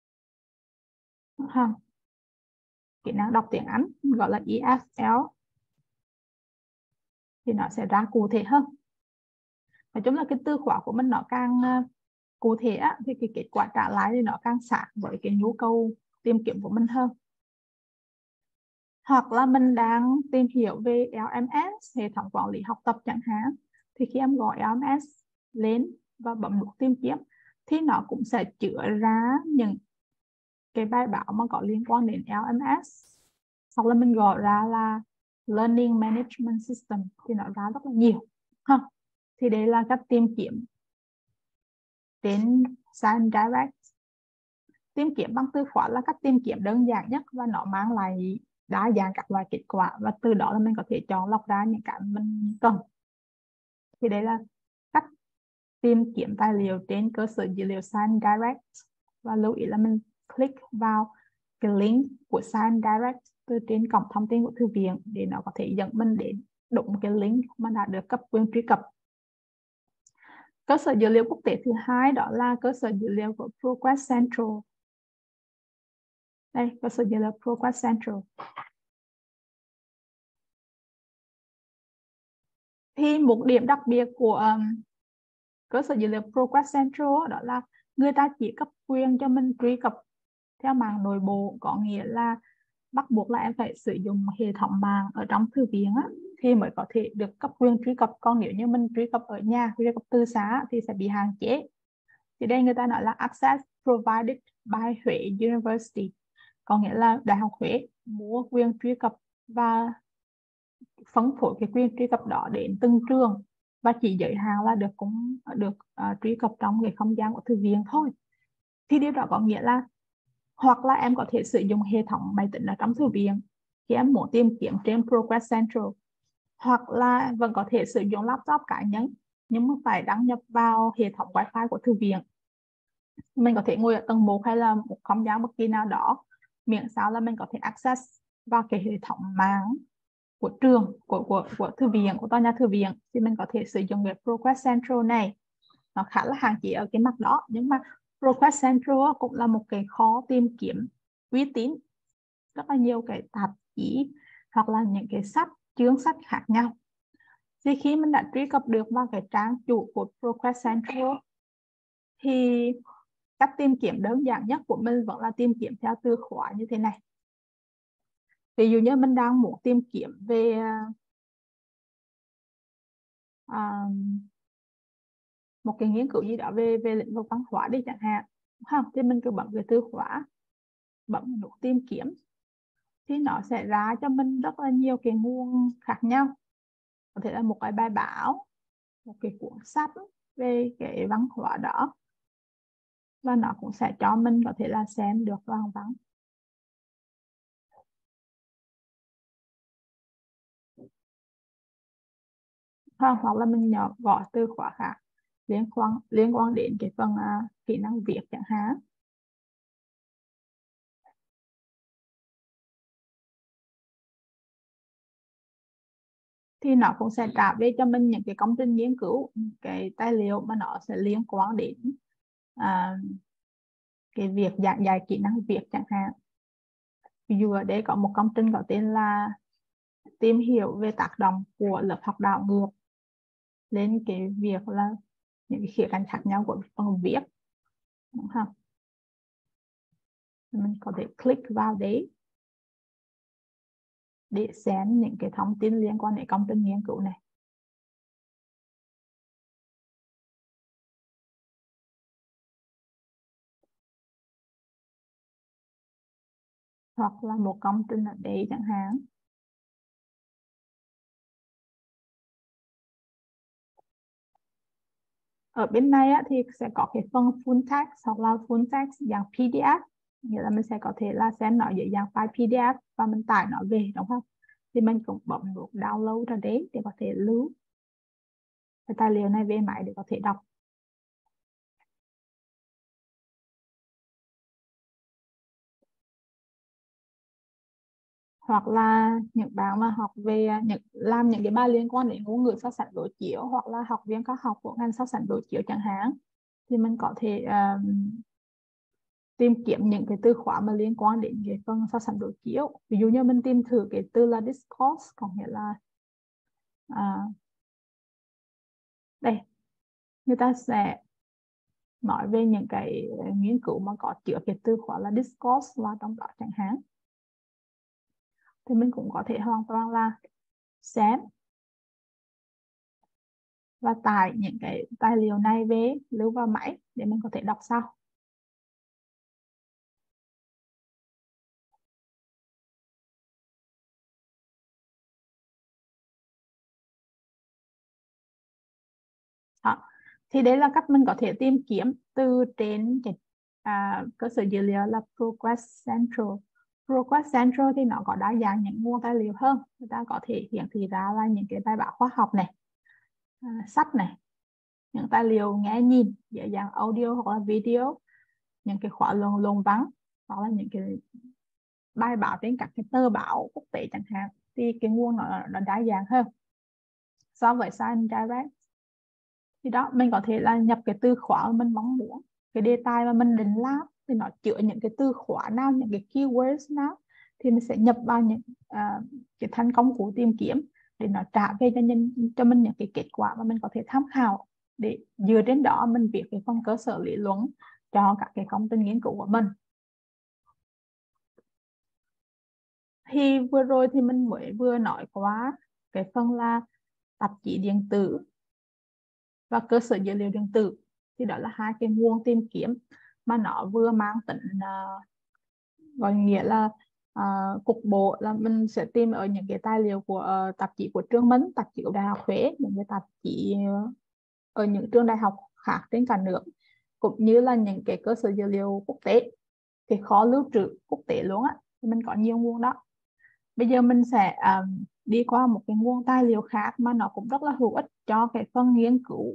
Ha. Kỹ năng đọc tiếng Anh gọi là e ép lờ thì nó sẽ ra cụ thể hơn. Nói chung là cái từ khóa của mình nó càng uh, cụ thể á, thì cái kết quả trả lại thì nó càng sát với cái nhu cầu tìm kiếm của mình hơn. Hoặc là mình đang tìm hiểu về lờ em ét, hệ thống quản lý học tập chẳng hạn, thì khi em gọi lờ em ét lên và bấm nút tìm kiếm thì nó cũng sẽ chữa ra những cái bài báo mà có liên quan đến lờ em ét. Hoặc là mình gọi ra là Learning Management System thì nó ra rất là nhiều. Ha. Thì đây là cách tìm kiếm trên Science Direct. Tìm kiếm bằng từ khóa là cách tìm kiếm đơn giản nhất và nó mang lại đa dạng các loại kết quả, và từ đó là mình có thể chọn lọc ra những cái mình cần. Thì đây là cách tìm kiếm tài liệu trên cơ sở dữ liệu Science Direct, và lưu ý là mình click vào cái link của Science Direct từ trên cổng thông tin của thư viện để nó có thể dẫn mình đến đúng cái link mà đã được cấp quyền truy cập. Cơ sở dữ liệu quốc tế thứ hai đó là cơ sở dữ liệu của Progress Central. Đây, cơ sở dữ liệu Progress Central. Thì một điểm đặc biệt của um, cơ sở dữ liệu Progress Central đó là người ta chỉ cấp quyền cho mình truy cập theo mạng nội bộ, có nghĩa là bắt buộc là em phải sử dụng hệ thống mạng ở trong thư viện á, thì mới có thể được cấp quyền truy cập. Còn nếu như mình truy cập ở nhà, truy cập từ xa thì sẽ bị hạn chế. Thì đây người ta nói là access provided by Huế University, có nghĩa là Đại học Huế mua quyền truy cập và phân phối cái quyền truy cập đó đến từng trường, và chỉ giới hạn là được cũng được uh, truy cập trong cái không gian của thư viện thôi. Thì điều đó có nghĩa là hoặc là em có thể sử dụng hệ thống máy tính ở trong thư viện khi em muốn tìm kiếm trên Progress Central, hoặc là vẫn có thể sử dụng laptop cá nhân nhưng mà phải đăng nhập vào hệ thống wifi của thư viện. Mình có thể ngồi ở tầng một hay là một không gian bất kỳ nào đó, miễn sao là mình có thể access vào cái hệ thống mạng của trường, của, của, của thư viện, của tòa nhà thư viện, thì mình có thể sử dụng cái Progress Central này. Nó khá là hạn chế ở cái mặt đó, nhưng mà Progress Central cũng là một cái kho tìm kiếm uy tín, rất là nhiều cái tạp chí hoặc là những cái sách, chương sách khác nhau. Thì khi mình đã truy cập được vào cái trang chủ của Progress Central thì cách tìm kiếm đơn giản nhất của mình vẫn là tìm kiếm theo từ khóa như thế này. ví dụ như mình đang muốn tìm kiếm về uh, một cái nghiên cứu gì đó về về lĩnh vực văn hóa đi chẳng hạn, không thì mình cứ bấm cái từ khóa, bấm nút tìm kiếm thì nó sẽ ra cho mình rất là nhiều cái nguồn khác nhau. Có thể là một cái bài báo, một cái cuốn sách về cái văn hóa đó, và nó cũng sẽ cho mình có thể là xem được văn văn hoặc là mình nhỏ gọi từ khóa khác liên quan liên quan đến cái phần uh, kỹ năng viết chẳng hạn. Thì nó cũng sẽ trả về cho mình những cái công trình nghiên cứu, cái tài liệu mà nó sẽ liên quan đến à, cái việc giảng dạy kỹ năng viết chẳng hạn. Ví dụ ở đây có một công trình có tên là tìm hiểu về tác động của lớp học đảo ngược lên cái việc là những cái khía cạnh khác nhau của phần viết, đúng không? Mình có thể click vào đấy để xem những cái thông tin liên quan đến công trình nghiên cứu này. Hoặc là một công trình ở đây chẳng hạn. Ở bên này á, thì sẽ có cái phần full text hoặc là full text dạng pê đê ép, nghĩa là mình sẽ có thể là xem nó dưới dạng file pê đê ép và mình tải nó về, đúng không? Thì mình cũng bấm nút download ra đấy để có thể lưu cái tài liệu này về máy để có thể đọc. Hoặc là những bạn mà học về những làm những cái bài liên quan đến ngôn ngữ so sánh đối chiếu, hoặc là học viên các học của ngành so sánh đối chiếu chẳng hạn, thì mình có thể uh, tìm kiếm những cái từ khóa mà liên quan đến cái phần so sánh đối chiếu. Ví dụ như mình tìm thử cái từ là discourse, có nghĩa là à, đây người ta sẽ nói về những cái nghiên cứu mà có chứa cái từ khóa là discourse vào trong đó chẳng hạn, thì mình cũng có thể hoàn toàn là xem và tải những cái tài liệu này về lưu vào máy để mình có thể đọc sau. Đó. Thì đấy là cách mình có thể tìm kiếm từ trên cái à, cơ sở dữ liệu là ProQuest Central. ProQuest Central thì nó có đa dạng những nguồn tài liệu hơn. Người ta có thể hiển thị ra là những cái bài báo khoa học này, à, sách này, những tài liệu nghe nhìn dưới dạng audio hoặc là video, những cái khóa luận luận văn, hoặc là những cái bài báo trên các cái tờ báo quốc tế chẳng hạn. Thì cái nguồn nó, nó đa dạng hơn so với Science Direct. Thì đó, mình có thể là nhập cái từ khóa mà mình mong muốn, cái đề tài mà mình định làm thì nó chứa những cái từ khóa nào, những cái keywords nào, thì mình sẽ nhập vào những uh, cái thành công của tìm kiếm để nó trả về cho, nhân, cho mình những cái kết quả mà mình có thể tham khảo, để dựa trên đó mình viết cái phần cơ sở lý luận cho các cái công trình nghiên cứu của mình. Thì vừa rồi thì mình mới vừa nói qua cái phần là tạp chí điện tử và cơ sở dữ liệu điện tử. Thì đó là hai cái nguồn tìm kiếm mà nó vừa mang tính uh, gọi nghĩa là uh, cục bộ, là mình sẽ tìm ở những cái tài liệu của uh, tạp chí của Trường Minh, tạp chí của Đại học Huế, những cái tạp chí ở những trường đại học khác trên cả nước, cũng như là những cái cơ sở dữ liệu quốc tế, cái kho lưu trữ quốc tế luôn á, thì mình có nhiều nguồn đó. Bây giờ mình sẽ um, đi qua một cái nguồn tài liệu khác mà nó cũng rất là hữu ích cho cái phần nghiên cứu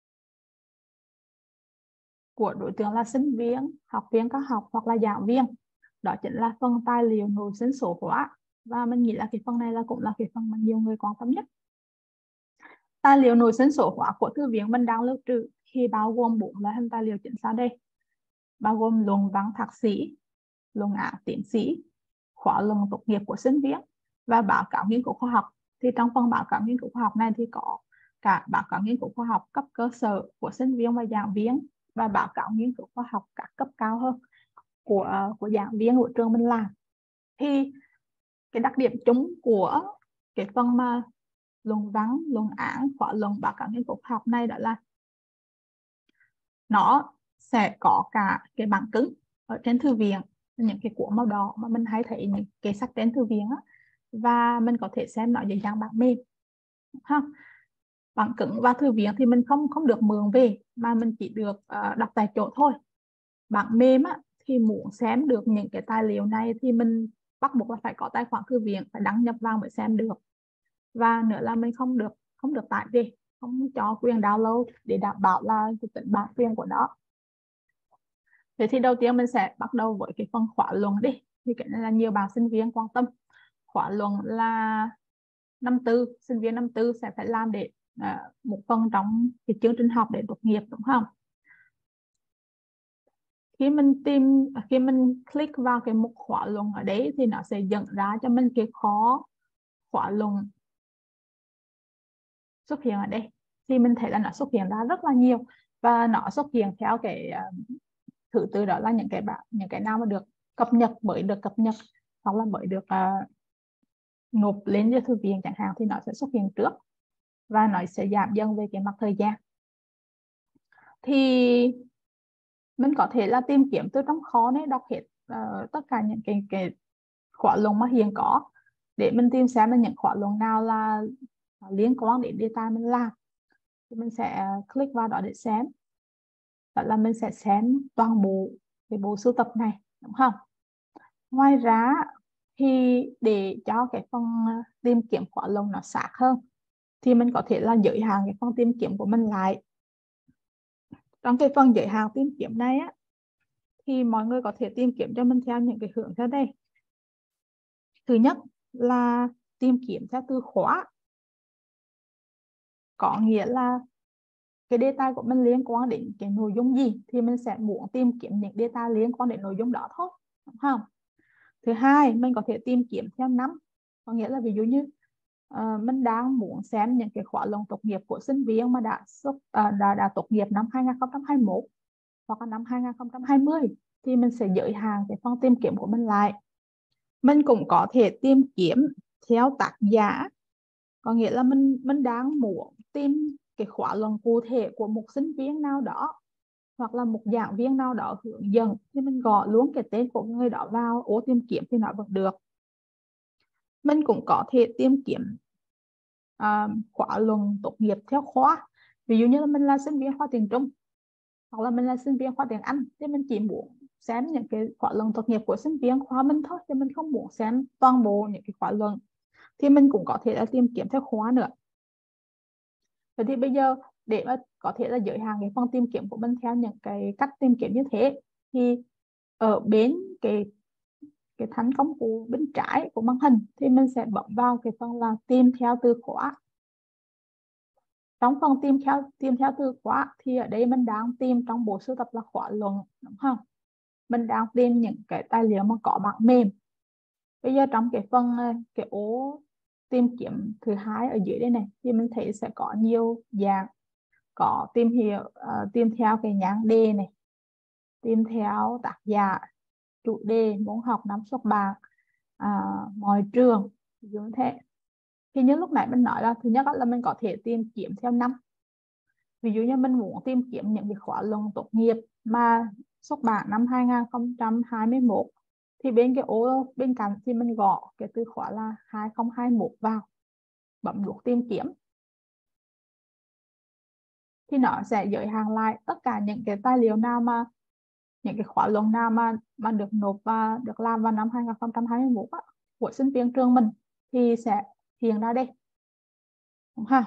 của đối tượng là sinh viên, học viên cao học hoặc là giảng viên. Đó chính là phần tài liệu nội sinh số hóa, và mình nghĩ là cái phần này là cũng là cái phần mà nhiều người quan tâm nhất. Tài liệu nội sinh số hóa của thư viện mình đang lưu trữ thì bao gồm bốn loại hình tài liệu chính sau đây, bao gồm luận văn thạc sĩ, luận án tiến sĩ, khóa luận tốt nghiệp của sinh viên và báo cáo nghiên cứu khoa học. Thì trong phần báo cáo nghiên cứu khoa học này thì có cả báo cáo nghiên cứu khoa học cấp cơ sở của sinh viên và giảng viên, và báo cáo nghiên cứu khoa học các cấp cao hơn của của giảng viên của trường mình làm. Thì cái đặc điểm chung của cái phần mà luận văn, luận án, khóa luận báo cáo nghiên cứu học này đó là nó sẽ có cả cái bản cứng ở trên thư viện, những cái cuốn màu đỏ mà mình hay thấy những cái sách trên thư viện á, và mình có thể xem nó dưới dạng bản mềm ha. Bản cứng và thư viện thì mình không không được mượn về mà mình chỉ được uh, đọc tại chỗ thôi. Bản mềm á, thì muốn xem được những cái tài liệu này thì mình bắt buộc là phải có tài khoản thư viện, phải đăng nhập vào mới xem được. Và nữa là mình không được không được tải về, không cho quyền download để đảm bảo là tính bản quyền của nó. Thế thì đầu tiên mình sẽ bắt đầu với cái phần khóa luận đi. Thì cái này là nhiều bạn sinh viên quan tâm. Khóa luận là năm tư, sinh viên năm tư sẽ phải làm để uh, một phần trong cái chương trình học để tốt nghiệp, đúng không? Khi mình tìm, khi mình click vào cái mục khóa luận ở đấy thì nó sẽ dẫn ra cho mình cái kho khóa luận xuất hiện ở đây. Thì mình thấy là nó xuất hiện ra rất là nhiều và nó xuất hiện theo cái uh, thứ tự đó là những cái bạn những cái nào mà được cập nhật, mới được cập nhật hoặc là mới được uh, nộp lên cho thư viện chẳng hạn thì nó sẽ xuất hiện trước và nó sẽ giảm dần về cái mặt thời gian. Thì mình có thể là tìm kiếm từ trong kho này, đọc hết uh, tất cả những cái, cái khóa luận mà hiện có để mình tìm xem là những khóa luận nào là liên quan đến đề tài mình làm. Thì mình sẽ click vào đó để xem. Đó là mình sẽ xem toàn bộ cái bộ sưu tập này, đúng không? Ngoài ra thì để cho cái phần tìm kiếm khóa luận nó sát hơn thì mình có thể là giới hạn cái phần tìm kiếm của mình lại. Trong cái phần giới hạn tìm kiếm này á, thì mọi người có thể tìm kiếm cho mình theo những cái hướng theo đây. Thứ nhất là tìm kiếm theo từ khóa. Có nghĩa là cái đề tài của mình liên quan đến cái nội dung gì thì mình sẽ muốn tìm kiếm những đề tài liên quan đến nội dung đó thôi, đúng không? Thứ hai, mình có thể tìm kiếm theo năm. Có nghĩa là ví dụ như uh, mình đang muốn xem những cái khóa luận tốt nghiệp của sinh viên mà đã xuất uh, đã, đã tốt nghiệp năm hai nghìn không trăm hai mươi mốt hoặc là năm hai nghìn không trăm hai mươi thì mình sẽ giới hạn cái phần tìm kiếm của mình lại. Mình cũng có thể tìm kiếm theo tác giả. Có nghĩa là mình mình đang muốn tìm cái khóa luận cụ thể của một sinh viên nào đó hoặc là một giảng viên nào đó hướng dẫn thì mình gọi luôn cái tên của người đó vào ô tìm kiếm thì nó vẫn được. Mình cũng có thể tìm kiếm uh, khóa luận tốt nghiệp theo khoa. Ví dụ như là mình là sinh viên khoa tiếng Trung hoặc là mình là sinh viên khoa tiếng Anh thì mình chỉ muốn xem những cái khóa luận tốt nghiệp của sinh viên khoa mình thôi, thì mình không muốn xem toàn bộ những cái khóa luận thì mình cũng có thể là tìm kiếm theo khóa nữa. Vậy thì bây giờ để mà có thể là giới hạn cái phần tìm kiếm của mình theo những cái cách tìm kiếm như thế thì ở bên cái cái thanh công cụ bên trái của màn hình thì mình sẽ bấm vào cái phần là tìm theo từ khóa. Trong phần tìm theo tìm theo từ khóa thì ở đây mình đang tìm trong bộ sưu tập là khóa luận, đúng không? Mình đang tìm những cái tài liệu mà có bản mềm. Bây giờ trong cái phần cái ô tìm kiếm thứ hai ở dưới đây này thì mình thấy sẽ có nhiều dạng. Có tìm hiểu uh, tìm theo cái nhãn đề này, tìm theo tác giả, chủ đề, môn học, năm xuất bản, uh, mọi trường, như thế. Thì như lúc nãy mình nói là thứ nhất là mình có thể tìm kiếm theo năm. Ví dụ như mình muốn tìm kiếm những cái khóa luận tốt nghiệp mà xuất bản năm hai nghìn không trăm hai mươi mốt thì bên cái ô bên cạnh thì mình gõ cái từ khóa là hai nghìn không trăm hai mươi mốt vào, bấm nút tìm kiếm thì nó sẽ giới hạn lại tất cả những cái tài liệu nào mà những cái khóa luận nào mà mà được nộp và được làm vào năm hai nghìn không trăm hai mươi mốt á, của sinh viên trường mình thì sẽ hiện ra đây, đúng không?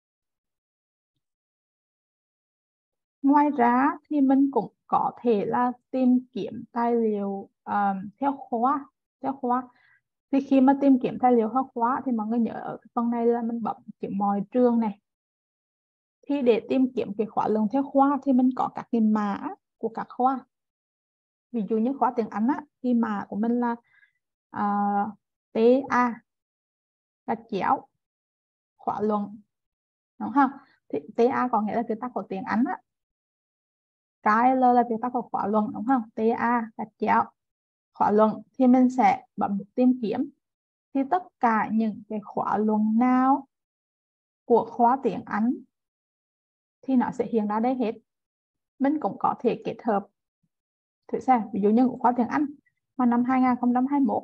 Ngoài ra thì mình cũng có thể là tìm kiếm tài liệu um, theo khóa theo khóa thì khi mà tìm kiếm tài liệu theo khóa thì mọi người nhớ ở phần này là mình bấm chữ mọi trường này. Thì để tìm kiếm cái khóa luận theo khoa thì mình có các cái mã của các khoa. Ví dụ như khóa tiếng Anh á, thì mã của mình là uh, tê a gạch chéo khóa luận, đúng không? Thì tê a có nghĩa là viết tắt của tiếng Anh á, cái L là viết tắt của khóa luận, đúng không? tê a gạch chéo khóa luận thì mình sẽ bấm tìm kiếm thì tất cả những cái khóa luận nào của khóa tiếng Anh thì nó sẽ hiện ra đây hết. Mình cũng có thể kết hợp thử xem, ví dụ như của khóa tiếng Anh mà năm hai nghìn không trăm hai mươi mốt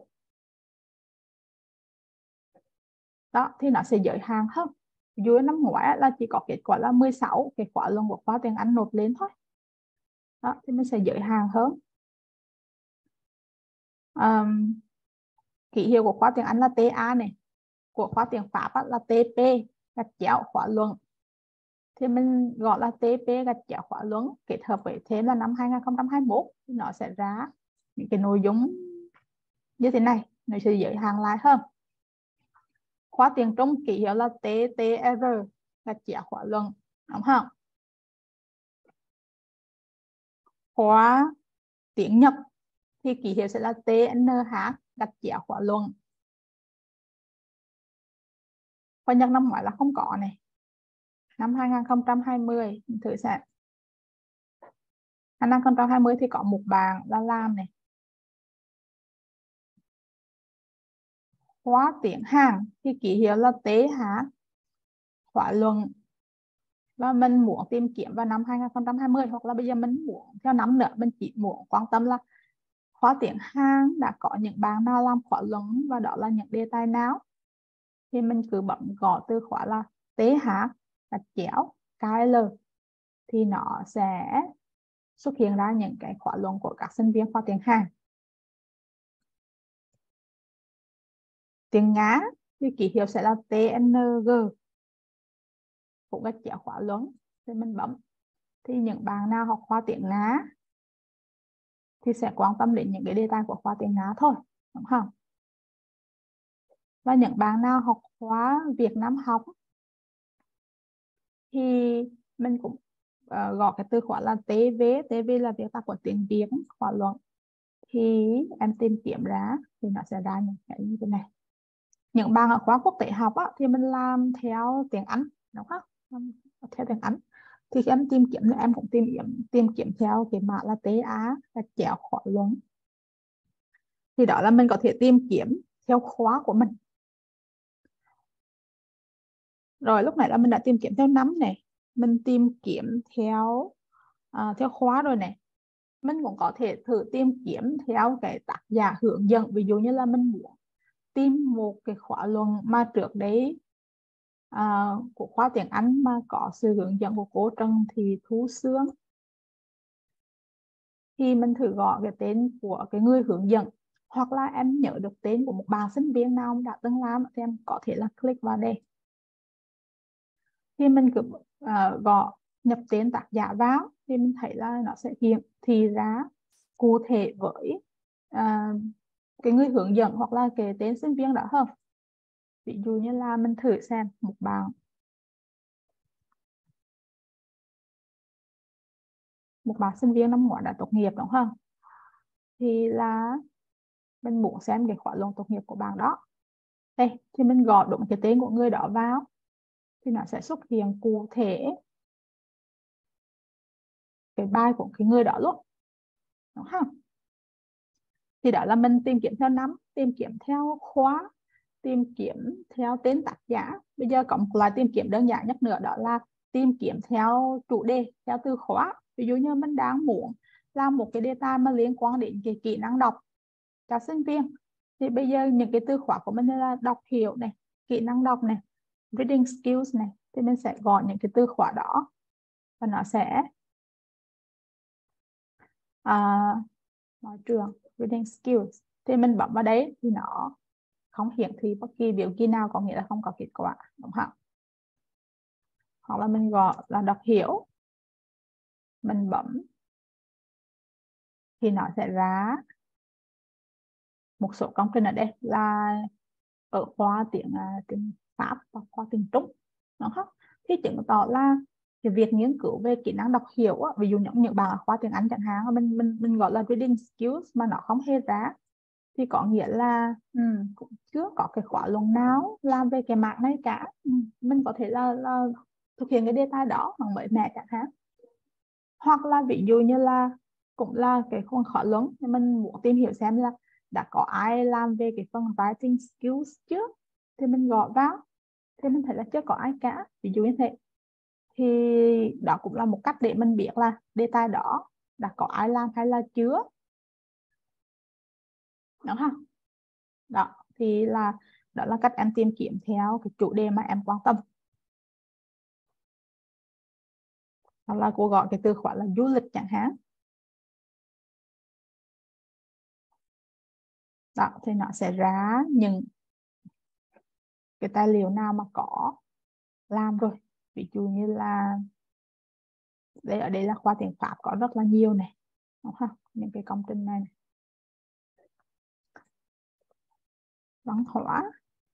đó thì nó sẽ giới hạn hơn. Ví dụ năm ngoái là chỉ có kết quả là mười sáu cái khóa luận của khóa tiếng Anh nộp lên thôi đó, thì mình sẽ giới hạn hơn. Um, ký hiệu của khóa tiếng Anh là tê a này, của khóa tiếng Pháp là tê pê gạch chéo khóa luận, thì mình gọi là tê pê gạch chéo khóa luận kết hợp với thêm là năm hai nghìn không trăm hai mươi mốt thì nó sẽ ra những cái nội dung như thế này, nó sẽ giới hạn lại hơn. Khóa tiếng Trung ký hiệu là tê tê rờ gạch chéo khóa luận, đúng không? Khóa tiếng Nhật thì ký hiệu sẽ là tê en hát gạch chéo khóa luận. Khóa Nhật năm ngoái là không có này, năm hai nghìn không trăm hai mươi thử xem. hai nghìn không trăm hai mươi thì có một bạn là làm này. Khóa tiếng Hàn thì ký hiệu là tê hát khóa luận, và mình muốn tìm kiếm vào năm hai nghìn không trăm hai mươi, hoặc là bây giờ mình muốn theo năm nữa, mình chỉ muốn quan tâm là khóa tiếng Hàn đã có những bạn nào làm khóa luận và đó là những đề tài nào, thì mình cứ bấm gõ từ khóa là tê hát gạch chéo ca lờ thì nó sẽ xuất hiện ra những cái khóa luận của các sinh viên khóa tiếng Hàn. Tiếng Nga thì ký hiệu sẽ là tê en giê cũng gạch chéo khóa luận, thì mình bấm thì những bạn nào học khóa tiếng Nga thì sẽ quan tâm đến những cái đề tài của khóa tiếng Nga thôi, đúng không? Và những bạn nào học khóa Việt Nam học thì mình cũng uh, gọi cái từ khóa là tê vê, tê vê là viết tắt của tiếng Việt khóa luận, thì em tìm kiếm ra thì nó sẽ ra những cái như thế này. Những bạn ở khóa quốc tế học á, thì mình làm theo tiếng Anh, đúng không? Theo tiếng Anh thì khi em tìm kiếm thì em cũng tìm kiếm tìm kiếm theo cái mã là tê a là chéo khóa luận, thì đó là mình có thể tìm kiếm theo khóa của mình. Rồi lúc này là mình đã tìm kiếm theo năm này, mình tìm kiếm theo à, theo khóa rồi này, mình cũng có thể thử tìm kiếm theo cái tác giả hướng dẫn. Ví dụ như là mình muốn tìm một cái khóa luận mà trước đấy à, của khóa tiếng Anh mà có sự hướng dẫn của cô Trần Thị Thu Sương, thì mình thử gọi cái tên của cái người hướng dẫn, hoặc là em nhớ được tên của một bạn sinh viên nào đã từng làm thì em có thể là click vào đây, thì mình cứ uh, gõ nhập tên tác giả vào thì mình thấy là nó sẽ hiện thì ra cụ thể với uh, cái người hướng dẫn hoặc là cái tên sinh viên đó hơn. Ví dụ như là mình thử xem một bạn một bạn sinh viên năm ngoái đã tốt nghiệp, đúng không? Thì là mình muốn xem cái khóa luận tốt nghiệp của bạn đó. Đây thì mình gõ đúng cái tên của người đó vào thì nó sẽ xuất hiện cụ thể cái bài của cái người đó luôn, đúng không? Thì đó là mình tìm kiếm theo năm, tìm kiếm theo khóa, tìm kiếm theo tên tác giả. Bây giờ có một loại tìm kiếm đơn giản nhất nữa, đó là tìm kiếm theo chủ đề, theo từ khóa. Ví dụ như mình đang muốn làm một cái đề tài mà liên quan đến cái kỹ năng đọc cho sinh viên, thì bây giờ những cái từ khóa của mình là đọc hiểu này, kỹ năng đọc này, reading skills này, thì mình sẽ gọi những cái từ khóa đó và nó sẽ à, nói trường reading skills, thì mình bấm vào đấy thì nó không hiển thị bất kỳ biểu ghi nào, có nghĩa là không có kết quả, đúng không? Hoặc là mình gọi là đọc hiểu, mình bấm thì nó sẽ ra một số công trình ở đây là ở khoa tiếng tiếng Pháp và khoa tiếng Trung, đúng không? Thì chứng tỏ là cái việc nghiên cứu về kỹ năng đọc hiểu, ví dụ những những bạn ở khoa tiếng Anh chẳng hạn, mình mình mình gọi là reading skills mà nó không hề ra, thì có nghĩa là um, cũng chưa có cái khóa luận nào làm về cái mảng này cả. Um, mình có thể là, là thực hiện cái đề tài đó bằng mới mẻ chẳng hạn, hoặc là ví dụ như là cũng là cái khóa luận mình muốn tìm hiểu xem là đã có ai làm về cái phần writing skills trước thì mình gọi vào, thì mình thấy là chưa có ai cả, ví dụ như thế. Thì đó cũng là một cách để mình biết là đề tài đó đã có ai làm hay là chưa, đúng không? Đó thì là đó là cách em tìm kiếm theo cái chủ đề mà em quan tâm. Hoặc là cô gọi cái từ khóa là du lịch chẳng hạn. Đó thì nó sẽ ra những cái tài liệu nào mà có làm rồi. Ví dụ như là đây, ở đây là khoa tiếng Pháp có rất là nhiều này, đúng không? Những cái công trình này, này. Văn hóa,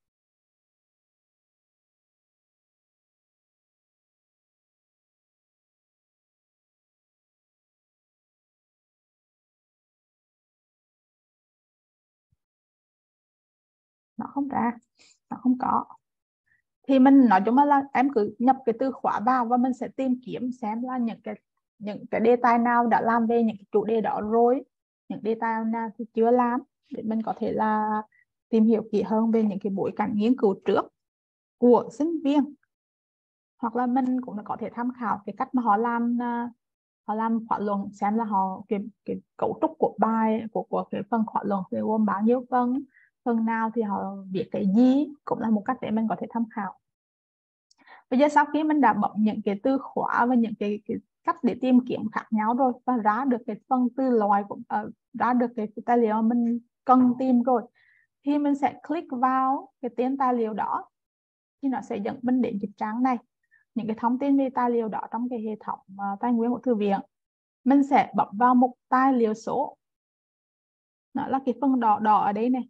nó không ra, nó không có. Thì mình nói chung là em cứ nhập cái từ khóa vào và mình sẽ tìm kiếm xem là những cái những cái đề tài nào đã làm về những cái chủ đề đó rồi, những đề tài nào thì chưa làm, để mình có thể là tìm hiểu kỹ hơn về những cái bối cảnh nghiên cứu trước của sinh viên. Hoặc là mình cũng có thể tham khảo cái cách mà họ làm họ làm khóa luận, xem là họ cái, cái cấu trúc của bài của của cái phần khóa luận thì gồm bao nhiêu phần, phần nào thì họ viết cái gì, cũng là một cách để mình có thể tham khảo. Bây giờ sau khi mình đã bấm những cái từ khóa và những cái, cái cách để tìm kiếm khác nhau rồi, và ra được cái phần từ loại của uh, ra được cái, cái tài liệu mà mình cần tìm rồi, thì mình sẽ click vào cái tên tài liệu đó, thì nó sẽ dẫn mình đến cái trang này, những cái thông tin về tài liệu đó trong cái hệ thống uh, tài nguyên của thư viện. Mình sẽ bấm vào mục tài liệu số, nó là cái phần đỏ đỏ ở đây này.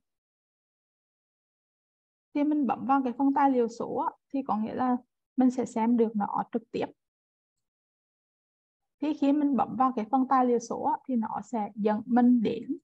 Khi mình bấm vào cái phần tài liệu số thì có nghĩa là mình sẽ xem được nó trực tiếp. Thì khi mình bấm vào cái phần tài liệu số thì nó sẽ dẫn mình đến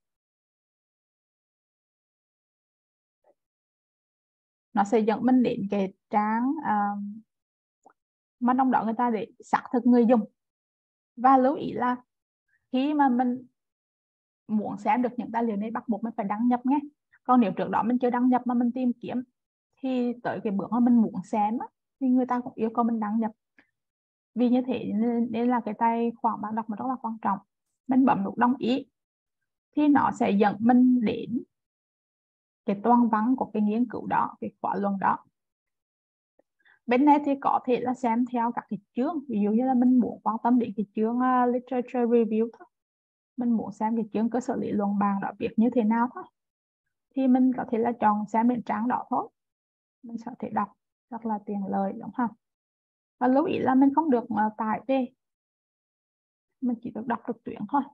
nó sẽ dẫn mình đến cái trang uh, mà trong đó người ta để xác thực người dùng. Và lưu ý là khi mà mình muốn xem được những tài liệu này bắt buộc mình phải đăng nhập nhé. Còn nếu trước đó mình chưa đăng nhập mà mình tìm kiếm, thì tới cái bước mà mình muốn xem thì người ta cũng yêu cầu mình đăng nhập. Vì như thế nên là cái tài khoản bạn đọc mà rất là quan trọng. Mình bấm nút đồng ý thì nó sẽ dẫn mình đến cái toàn văn của cái nghiên cứu đó, cái khóa luận đó. Bên này thì có thể là xem theo các cái chương, ví dụ như là mình muốn quan tâm đến cái chương uh, literature review thôi, mình muốn xem cái chương cơ sở lý luận bạn đó viết như thế nào thôi, thì mình có thể là chọn xem đến trang đó thôi, mình sẽ thể đọc rất là tiện lợi, đúng không? Và lưu ý là mình không được uh, tải về, mình chỉ được đọc trực tuyến thôi.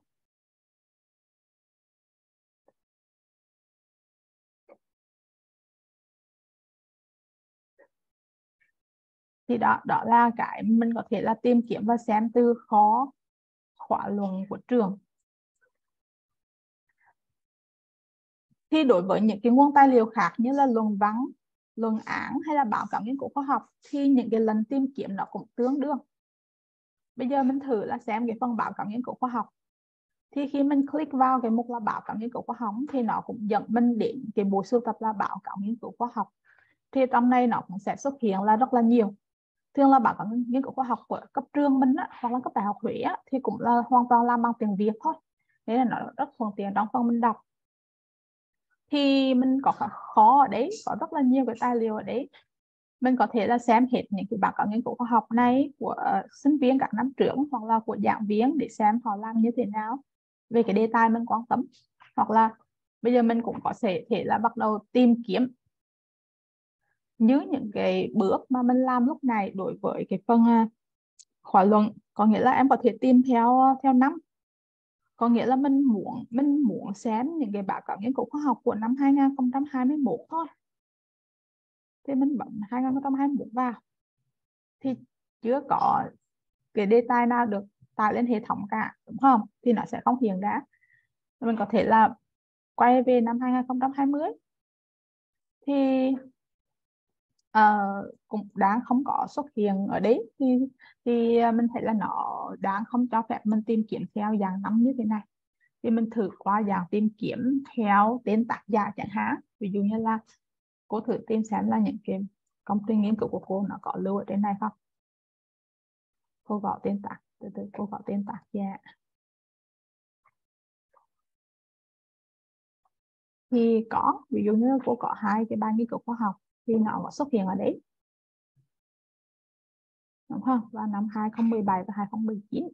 Thì đó đó là cái mình có thể là tìm kiếm và xem từ kho khóa luận của trường. Thì đối với những cái nguồn tài liệu khác như là luận văn, luận án hay là báo cáo nghiên cứu khoa học, thì những cái lần tìm kiếm nó cũng tương đương. Bây giờ mình thử là xem cái phần báo cáo nghiên cứu khoa học. Thì khi mình click vào cái mục là báo cáo nghiên cứu khoa học thì nó cũng dẫn mình đến cái bộ sưu tập là báo cáo nghiên cứu khoa học. Thì trong này nó cũng sẽ xuất hiện là rất là nhiều. Thường là báo cáo nghiên cứu khoa học của cấp trường mình á, hoặc là cấp đại học Huế á, thì cũng là hoàn toàn làm bằng tiếng Việt thôi. Nên là nó rất thuận tiện trong phần mình đọc. Thì mình có khó ở đấy, có rất là nhiều cái tài liệu ở đấy. Mình có thể là xem hết những cái báo cáo nghiên cứu khoa học này của sinh viên các năm trước hoặc là của giảng viên để xem họ làm như thế nào về cái đề tài mình quan tâm. Hoặc là bây giờ mình cũng có thể, thể là bắt đầu tìm kiếm như những cái bước mà mình làm lúc này đối với cái phần khóa luận. Có nghĩa là em có thể tìm theo theo năm. Có nghĩa là mình muốn mình muốn xem những cái báo cáo nghiên cứu khoa học của năm hai nghìn không trăm hai mươi mốt thôi, thì mình bấm hai nghìn không trăm hai mươi mốt vào thì chưa có cái đề tài nào được tải lên hệ thống cả, đúng không? Thì nó sẽ không hiện ra. Mình có thể là quay về năm hai nghìn không trăm hai mươi thì uh, cũng đang không có xuất hiện ở đấy, thì thì mình thấy là nó đang không cho phép mình tìm kiếm theo dạng năm như thế này. thì mình thử qua dạng tìm kiếm theo tên tác giả chẳng hạn. Ví dụ như là cô thử tìm xem là những cái công trình nghiên cứu của cô nó có lưu ở trên này không. Cô gọi tên tác từ từ cô gọi tên tác giả thì có, ví dụ như cô có hai cái bài nghiên cứu khoa học thì nó có xuất hiện ở đấy, đúng không, vào năm hai không một bảy và hai không một chín.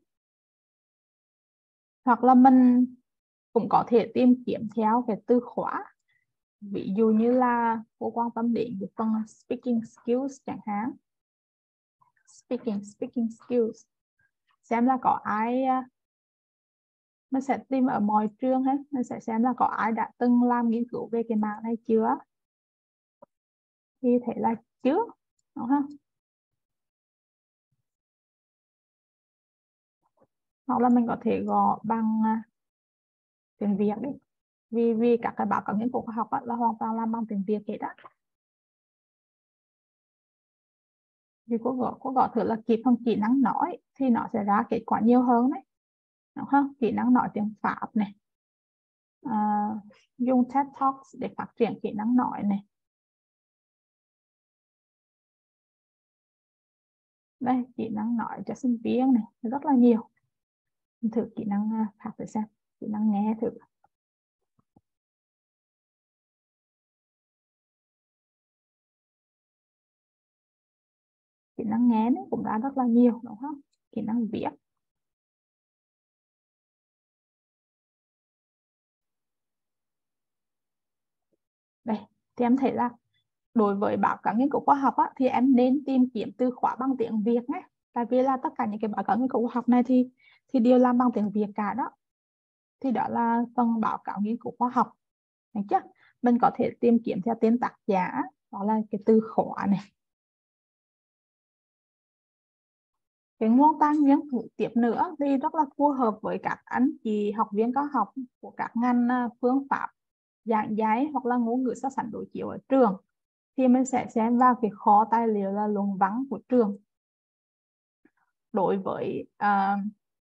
Hoặc là mình cũng có thể tìm kiếm theo cái từ khóa, ví dụ như là cô quan tâm đến cái phần speaking skills chẳng hạn, speaking speaking skills, xem là có ai, mình sẽ tìm ở mọi trường hết, mình sẽ xem là có ai đã từng làm nghiên cứu về cái mảng này chưa, thì thấy là chưa, đúng không? Hoặc là mình có thể gọi bằng tiếng Việt đi, vì vì các cái báo cáo nghiên cứu khoa học là hoàn toàn làm bằng tiếng Việt hết á. Vì cô gọi cô gọi thử là kỹ phần kỹ năng nói thì nó sẽ ra kết quả nhiều hơn đấy, đúng không? Kỹ năng nói tiếng Pháp này, à, dùng TED Talks để phát triển kỹ năng nói này, đây kỹ năng nói cho sinh viên này, rất là nhiều. Mình thử kỹ năng khác thử xem, kỹ năng nghe thử. Kỹ năng nghe này cũng đã rất là nhiều, đúng không? Kỹ năng viết, đây thì em thấy là đối với báo cáo nghiên cứu khoa học á, thì em nên tìm kiếm từ khóa bằng tiếng Việt nhé, tại vì là tất cả những cái báo cáo nghiên cứu khoa học này thì thì đều làm bằng tiếng Việt cả đó. Thì đó là phần báo cáo nghiên cứu khoa học, được chưa? Mình có thể tìm kiếm theo tên tác giả, đó là cái từ khóa này. Cái nguồn tài nghiên cứu tiếp nữa thì rất là phù hợp với các anh chị học viên cao học của các ngành phương pháp giảng dạy hoặc là ngôn ngữ so sánh đối chiếu ở trường, thì mình sẽ xem vào cái kho tài liệu là luận văn của trường. Đối với uh,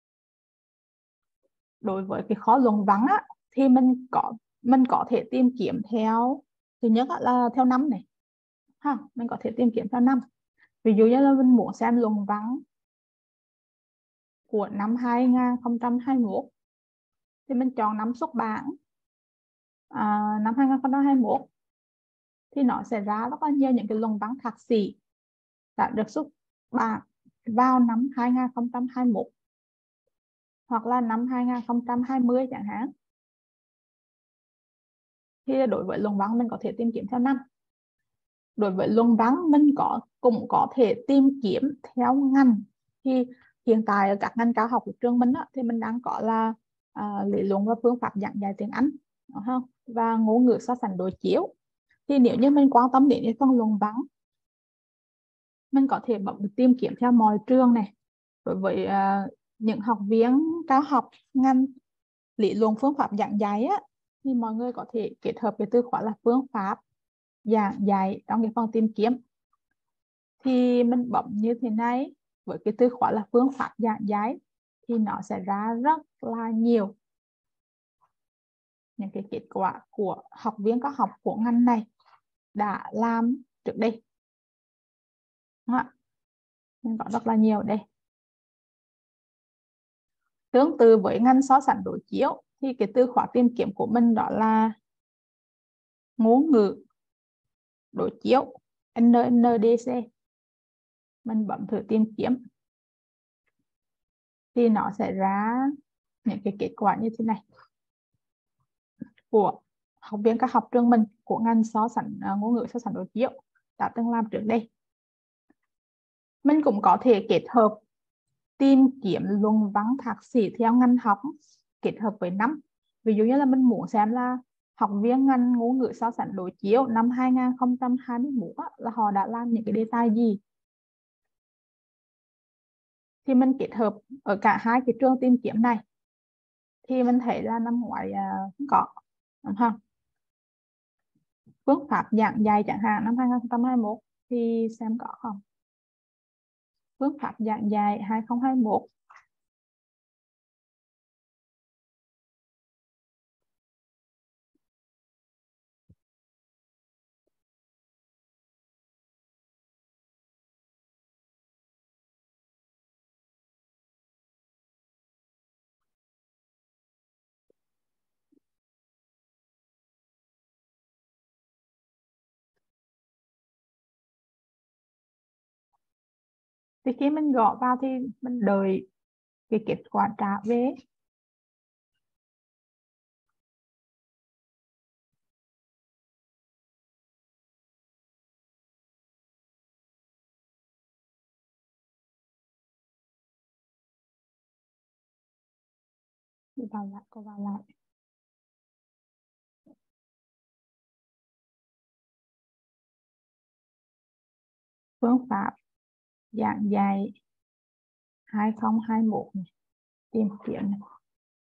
đối với cái kho luận văn á, thì mình có mình có thể tìm kiếm theo, thứ nhất là theo năm này ha, mình có thể tìm kiếm theo năm. Ví dụ như là mình muốn xem luận văn của năm hai không hai mốt thì mình chọn năm xuất bản à, năm hai không hai mốt thì nó sẽ ra rất là nhiều những cái luận văn thạc sĩ đã được xuất bản vào năm hai không hai mốt hoặc là năm hai không hai không chẳng hạn. Thì đối với luận văn mình có thể tìm kiếm theo năm. Đối với luận văn mình có cũng có thể tìm kiếm theo ngành. Thì hiện tại ở các ngành cao học của trường mình đó, thì mình đang có là à, lý luận và phương pháp giảng dạy tiếng Anh, đúng không? Và ngôn ngữ so sánh đối chiếu. Thì nếu như mình quan tâm đến phần luận văn, mình có thể bấm tìm kiếm theo mọi trường này. Đối với uh, những học viên cao học ngành lý luận phương pháp giảng dạy á, thì mọi người có thể kết hợp cái từ khóa là phương pháp giảng dạy trong cái phần tìm kiếm. Thì mình bấm như thế này với cái từ khóa là phương pháp giảng dạy thì nó sẽ ra rất là nhiều những cái kết quả của học viên cao học của ngành này đã làm trước đây. Mình có rất là nhiều đây. Tương tự với ngành so sánh đối chiếu thì cái từ khóa tìm kiếm của mình đó là ngôn ngữ đối chiếu N N D C. Mình bấm thử tìm kiếm thì nó sẽ ra những cái kết quả như thế này của học viên các học trường mình của ngành so sánh uh, ngôn ngữ so sánh đối chiếu đã từng làm trước đây. Mình cũng có thể kết hợp tìm kiếm luận văn thạc sĩ theo ngành học kết hợp với năm. Ví dụ như là mình muốn xem là học viên ngành ngôn ngữ so sánh đối chiếu năm hai không hai mốt á, là họ đã làm những cái đề tài gì, thì mình kết hợp ở cả hai cái trường tìm kiếm này thì mình thấy là năm ngoái uh, có, đúng không? Phương pháp giảng dạy chẳng hạn năm hai không hai mốt thì xem có không. Phương pháp giảng dạy hai không hai mốt Thì khi mình gõ vào thì mình đợi cái kết quả trả về. Đi vào lại, có vào lại. Phương pháp giảng dạy hai không hai mốt này. Tìm kiếm này.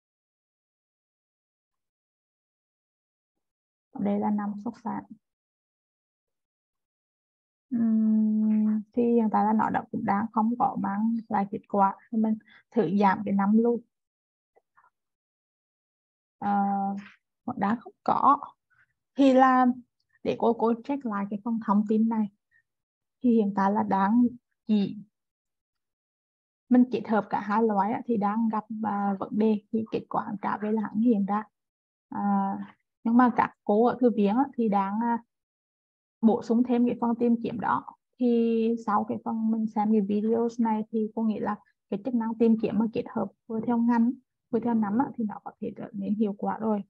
Đây là năm xuất phát. Uhm, thì hiện tại là nó đã cũng đang không có mang lại kết quả, thì mình thử giảm cái năm luôn. Uh, đang không có thì là để cô cô check lại cái phần thông tin này. Thì hiện tại là đang chỉ mình kết hợp cả hai loại thì đang gặp uh, vấn đề thì kết quả trả về là hẳn hiện ra. Uh, nhưng mà các cô ở thư viện thì đang uh, bổ sung thêm cái phần tìm kiếm đó. Thì sau cái phần mình xem cái video này thì cô nghĩ là cái chức năng tìm kiếm mà kết hợp với theo ngành với theo năm thì nó có thể trở nên hiệu quả rồi.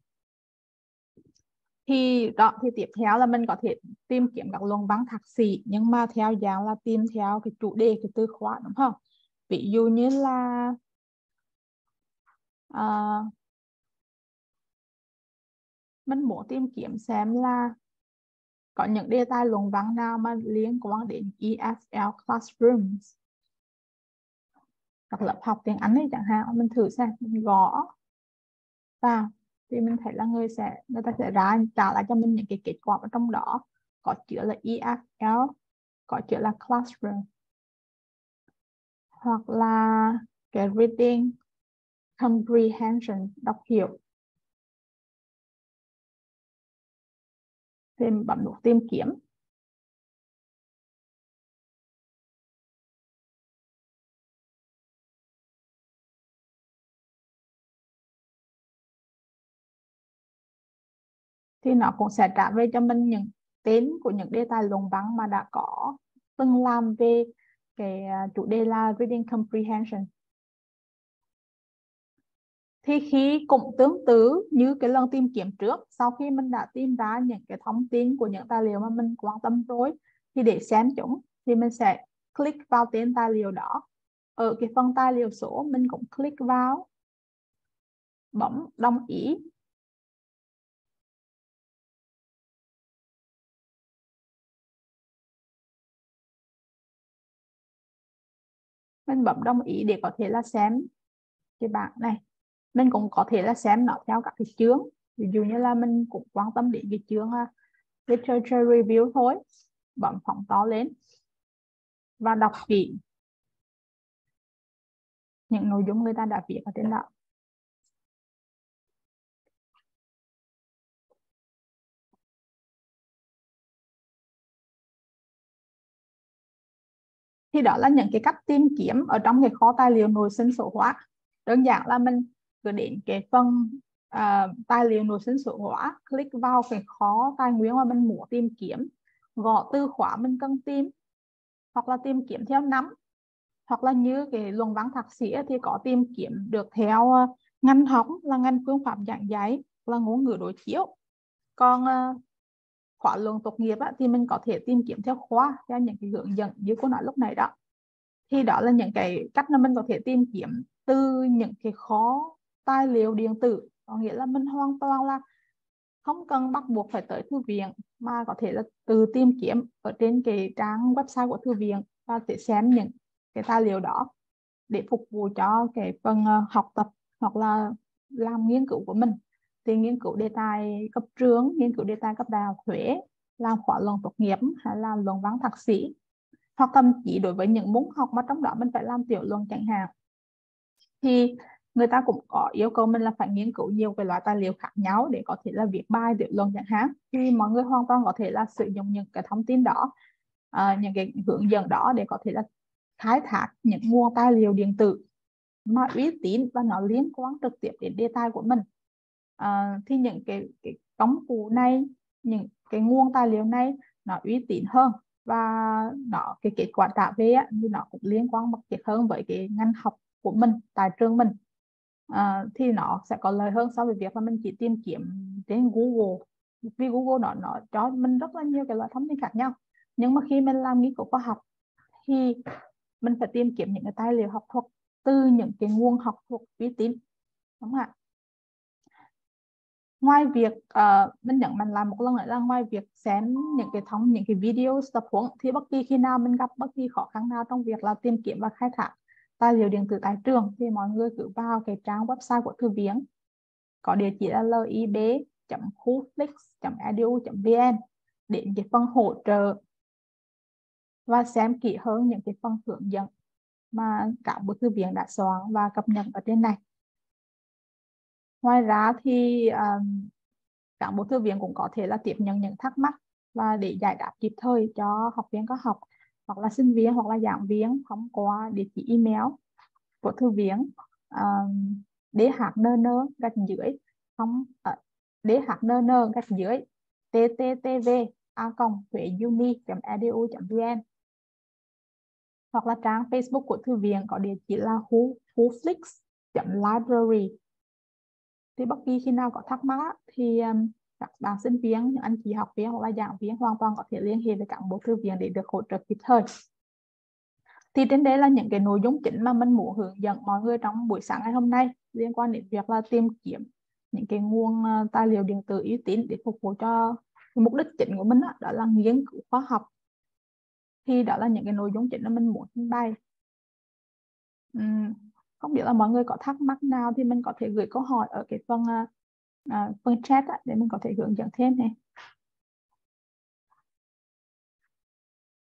Thì đó, thì tiếp theo là mình có thể tìm kiếm các luận văn thạc sĩ nhưng mà theo dạng là tìm theo cái chủ đề, cái từ khóa, đúng không? Ví dụ như là uh, mình muốn tìm kiếm xem là có những đề tài luận văn nào mà liên quan đến E F L Classrooms, các lớp học tiếng Anh ấy chẳng hạn. Mình thử xem, mình gõ vào thì mình thấy là người sẽ người ta sẽ ra trả lại cho mình những cái kết quả ở trong đó có chứa là E F L, có chứa là Classroom, hoặc là cái reading comprehension, đọc hiểu. Thì bấm nút tìm kiếm. Thì nó cũng sẽ trả về cho mình những tên của những đề tài luận văn mà đã có từng làm về cái chủ đề là reading comprehension. Thì khi cũng tương tự như cái lần tìm kiếm trước, sau khi mình đã tìm ra những cái thông tin của những tài liệu mà mình quan tâm rồi, thì để xem chúng thì mình sẽ click vào tên tài liệu đó. Ở cái phần tài liệu số mình cũng click vào, bấm đồng ý. Mình bấm đồng ý để có thể là xem cái bảng này. Mình cũng có thể là xem nó theo các cái chương. Ví dụ như là mình cũng quan tâm đến cái chương uh, literature review thôi. Bấm phóng to lên và đọc kỹ những nội dung người ta đã viết ở trên đó. Thì đó là những cái cách tìm kiếm ở trong cái kho tài liệu nội sinh số hóa. Đơn giản là mình cứ đến cái phần uh, tài liệu nội sinh số hóa, click vào cái kho tài nguyên mà mình muốn tìm kiếm, gõ từ khóa mình cần tìm, hoặc là tìm kiếm theo năm, hoặc là như cái luận văn thạc sĩ thì có tìm kiếm được theo uh, ngành học là ngành phương pháp giảng dạy, là ngôn ngữ đối chiếu. Còn uh, khóa luận tốt nghiệp á, thì mình có thể tìm kiếm theo khóa, theo những cái hướng dẫn như cô nói lúc này đó. Thì đó là những cái cách mà mình có thể tìm kiếm từ những cái kho tài liệu điện tử. Có nghĩa là mình hoàn toàn là không cần bắt buộc phải tới thư viện, mà có thể là tự tìm kiếm ở trên cái trang website của thư viện và để xem những cái tài liệu đó để phục vụ cho cái phần học tập hoặc là làm nghiên cứu của mình. Thì nghiên cứu đề tài cấp trường, nghiên cứu đề tài cấp đại học Huế, làm khóa luận tốt nghiệp hay là luận văn thạc sĩ, hoặc thậm chí đối với những môn học mà trong đó mình phải làm tiểu luận chẳng hạn, thì người ta cũng có yêu cầu mình là phải nghiên cứu nhiều cái loại tài liệu khác nhau để có thể là viết bài tiểu luận chẳng hạn. Thì mọi người hoàn toàn có thể là sử dụng những cái thông tin đó, uh, những cái hướng dẫn đó để có thể là khai thác những nguồn tài liệu điện tử mà uy tín và nó liên quan trực tiếp đến đề tài của mình. Uh, thì những cái, cái công cụ này, những cái nguồn tài liệu này nó uy tín hơn và nó cái kết quả trả về á, thì nó cũng liên quan mật thiết hơn với cái ngành học của mình tại trường mình. À, thì nó sẽ có lợi hơn so với việc là mình chỉ tìm kiếm trên Google, vì Google nó nó cho mình rất là nhiều cái loại thông tin khác nhau. Nhưng mà khi mình làm nghiên cứu khoa học thì mình phải tìm kiếm những cái tài liệu học thuật từ những cái nguồn học thuật uy tín, đúng không ạ? Ngoài việc uh, mình nhấn mạnh lại một lần nữa là ngoài việc xem những cái thông những cái video tập huấn, thì bất kỳ khi nào mình gặp bất kỳ khó khăn nào trong việc là tìm kiếm và khai thác tài liệu điện tử tại trường, thì mọi người cứ vào cái trang website của thư viện có địa chỉ là lib chấm khuflix chấm edu chấm vn đến cái phần hỗ trợ và xem kỹ hơn những cái phần hướng dẫn mà cả bộ thư viện đã soạn và cập nhật ở trên này. Ngoài ra thì um, cán bộ thư viện cũng có thể là tiếp nhận những thắc mắc và để giải đáp kịp thời cho học viên có học, hoặc là sinh viên hoặc là giảng viên thông qua địa chỉ email của thư viện um, dhnn gạch dưới không uh, dhnn gạch dưới ttv a còng hueuni chấm edu chấm vn, hoặc là trang Facebook của thư viện có địa chỉ là huflix chấm library. Thì bất kỳ khi nào có thắc mắc thì um, các bạn sinh viên, những anh chị học viên hoặc là giảng viên hoàn toàn có thể liên hệ với cán bộ thư viện để được hỗ trợ kịp thời. Thì trên đây là những cái nội dung chính mà mình muốn hướng dẫn mọi người trong buổi sáng ngày hôm nay liên quan đến việc là tìm kiếm những cái nguồn uh, tài liệu điện tử uy tín để phục vụ cho mục đích chính của mình đó, đó là nghiên cứu khoa học. Thì đó là những cái nội dung chính mà mình muốn trình bày. Uhm, không biết là mọi người có thắc mắc nào thì mình có thể gửi câu hỏi ở cái phần uh, uh, phần chat á, để mình có thể hướng dẫn thêm này.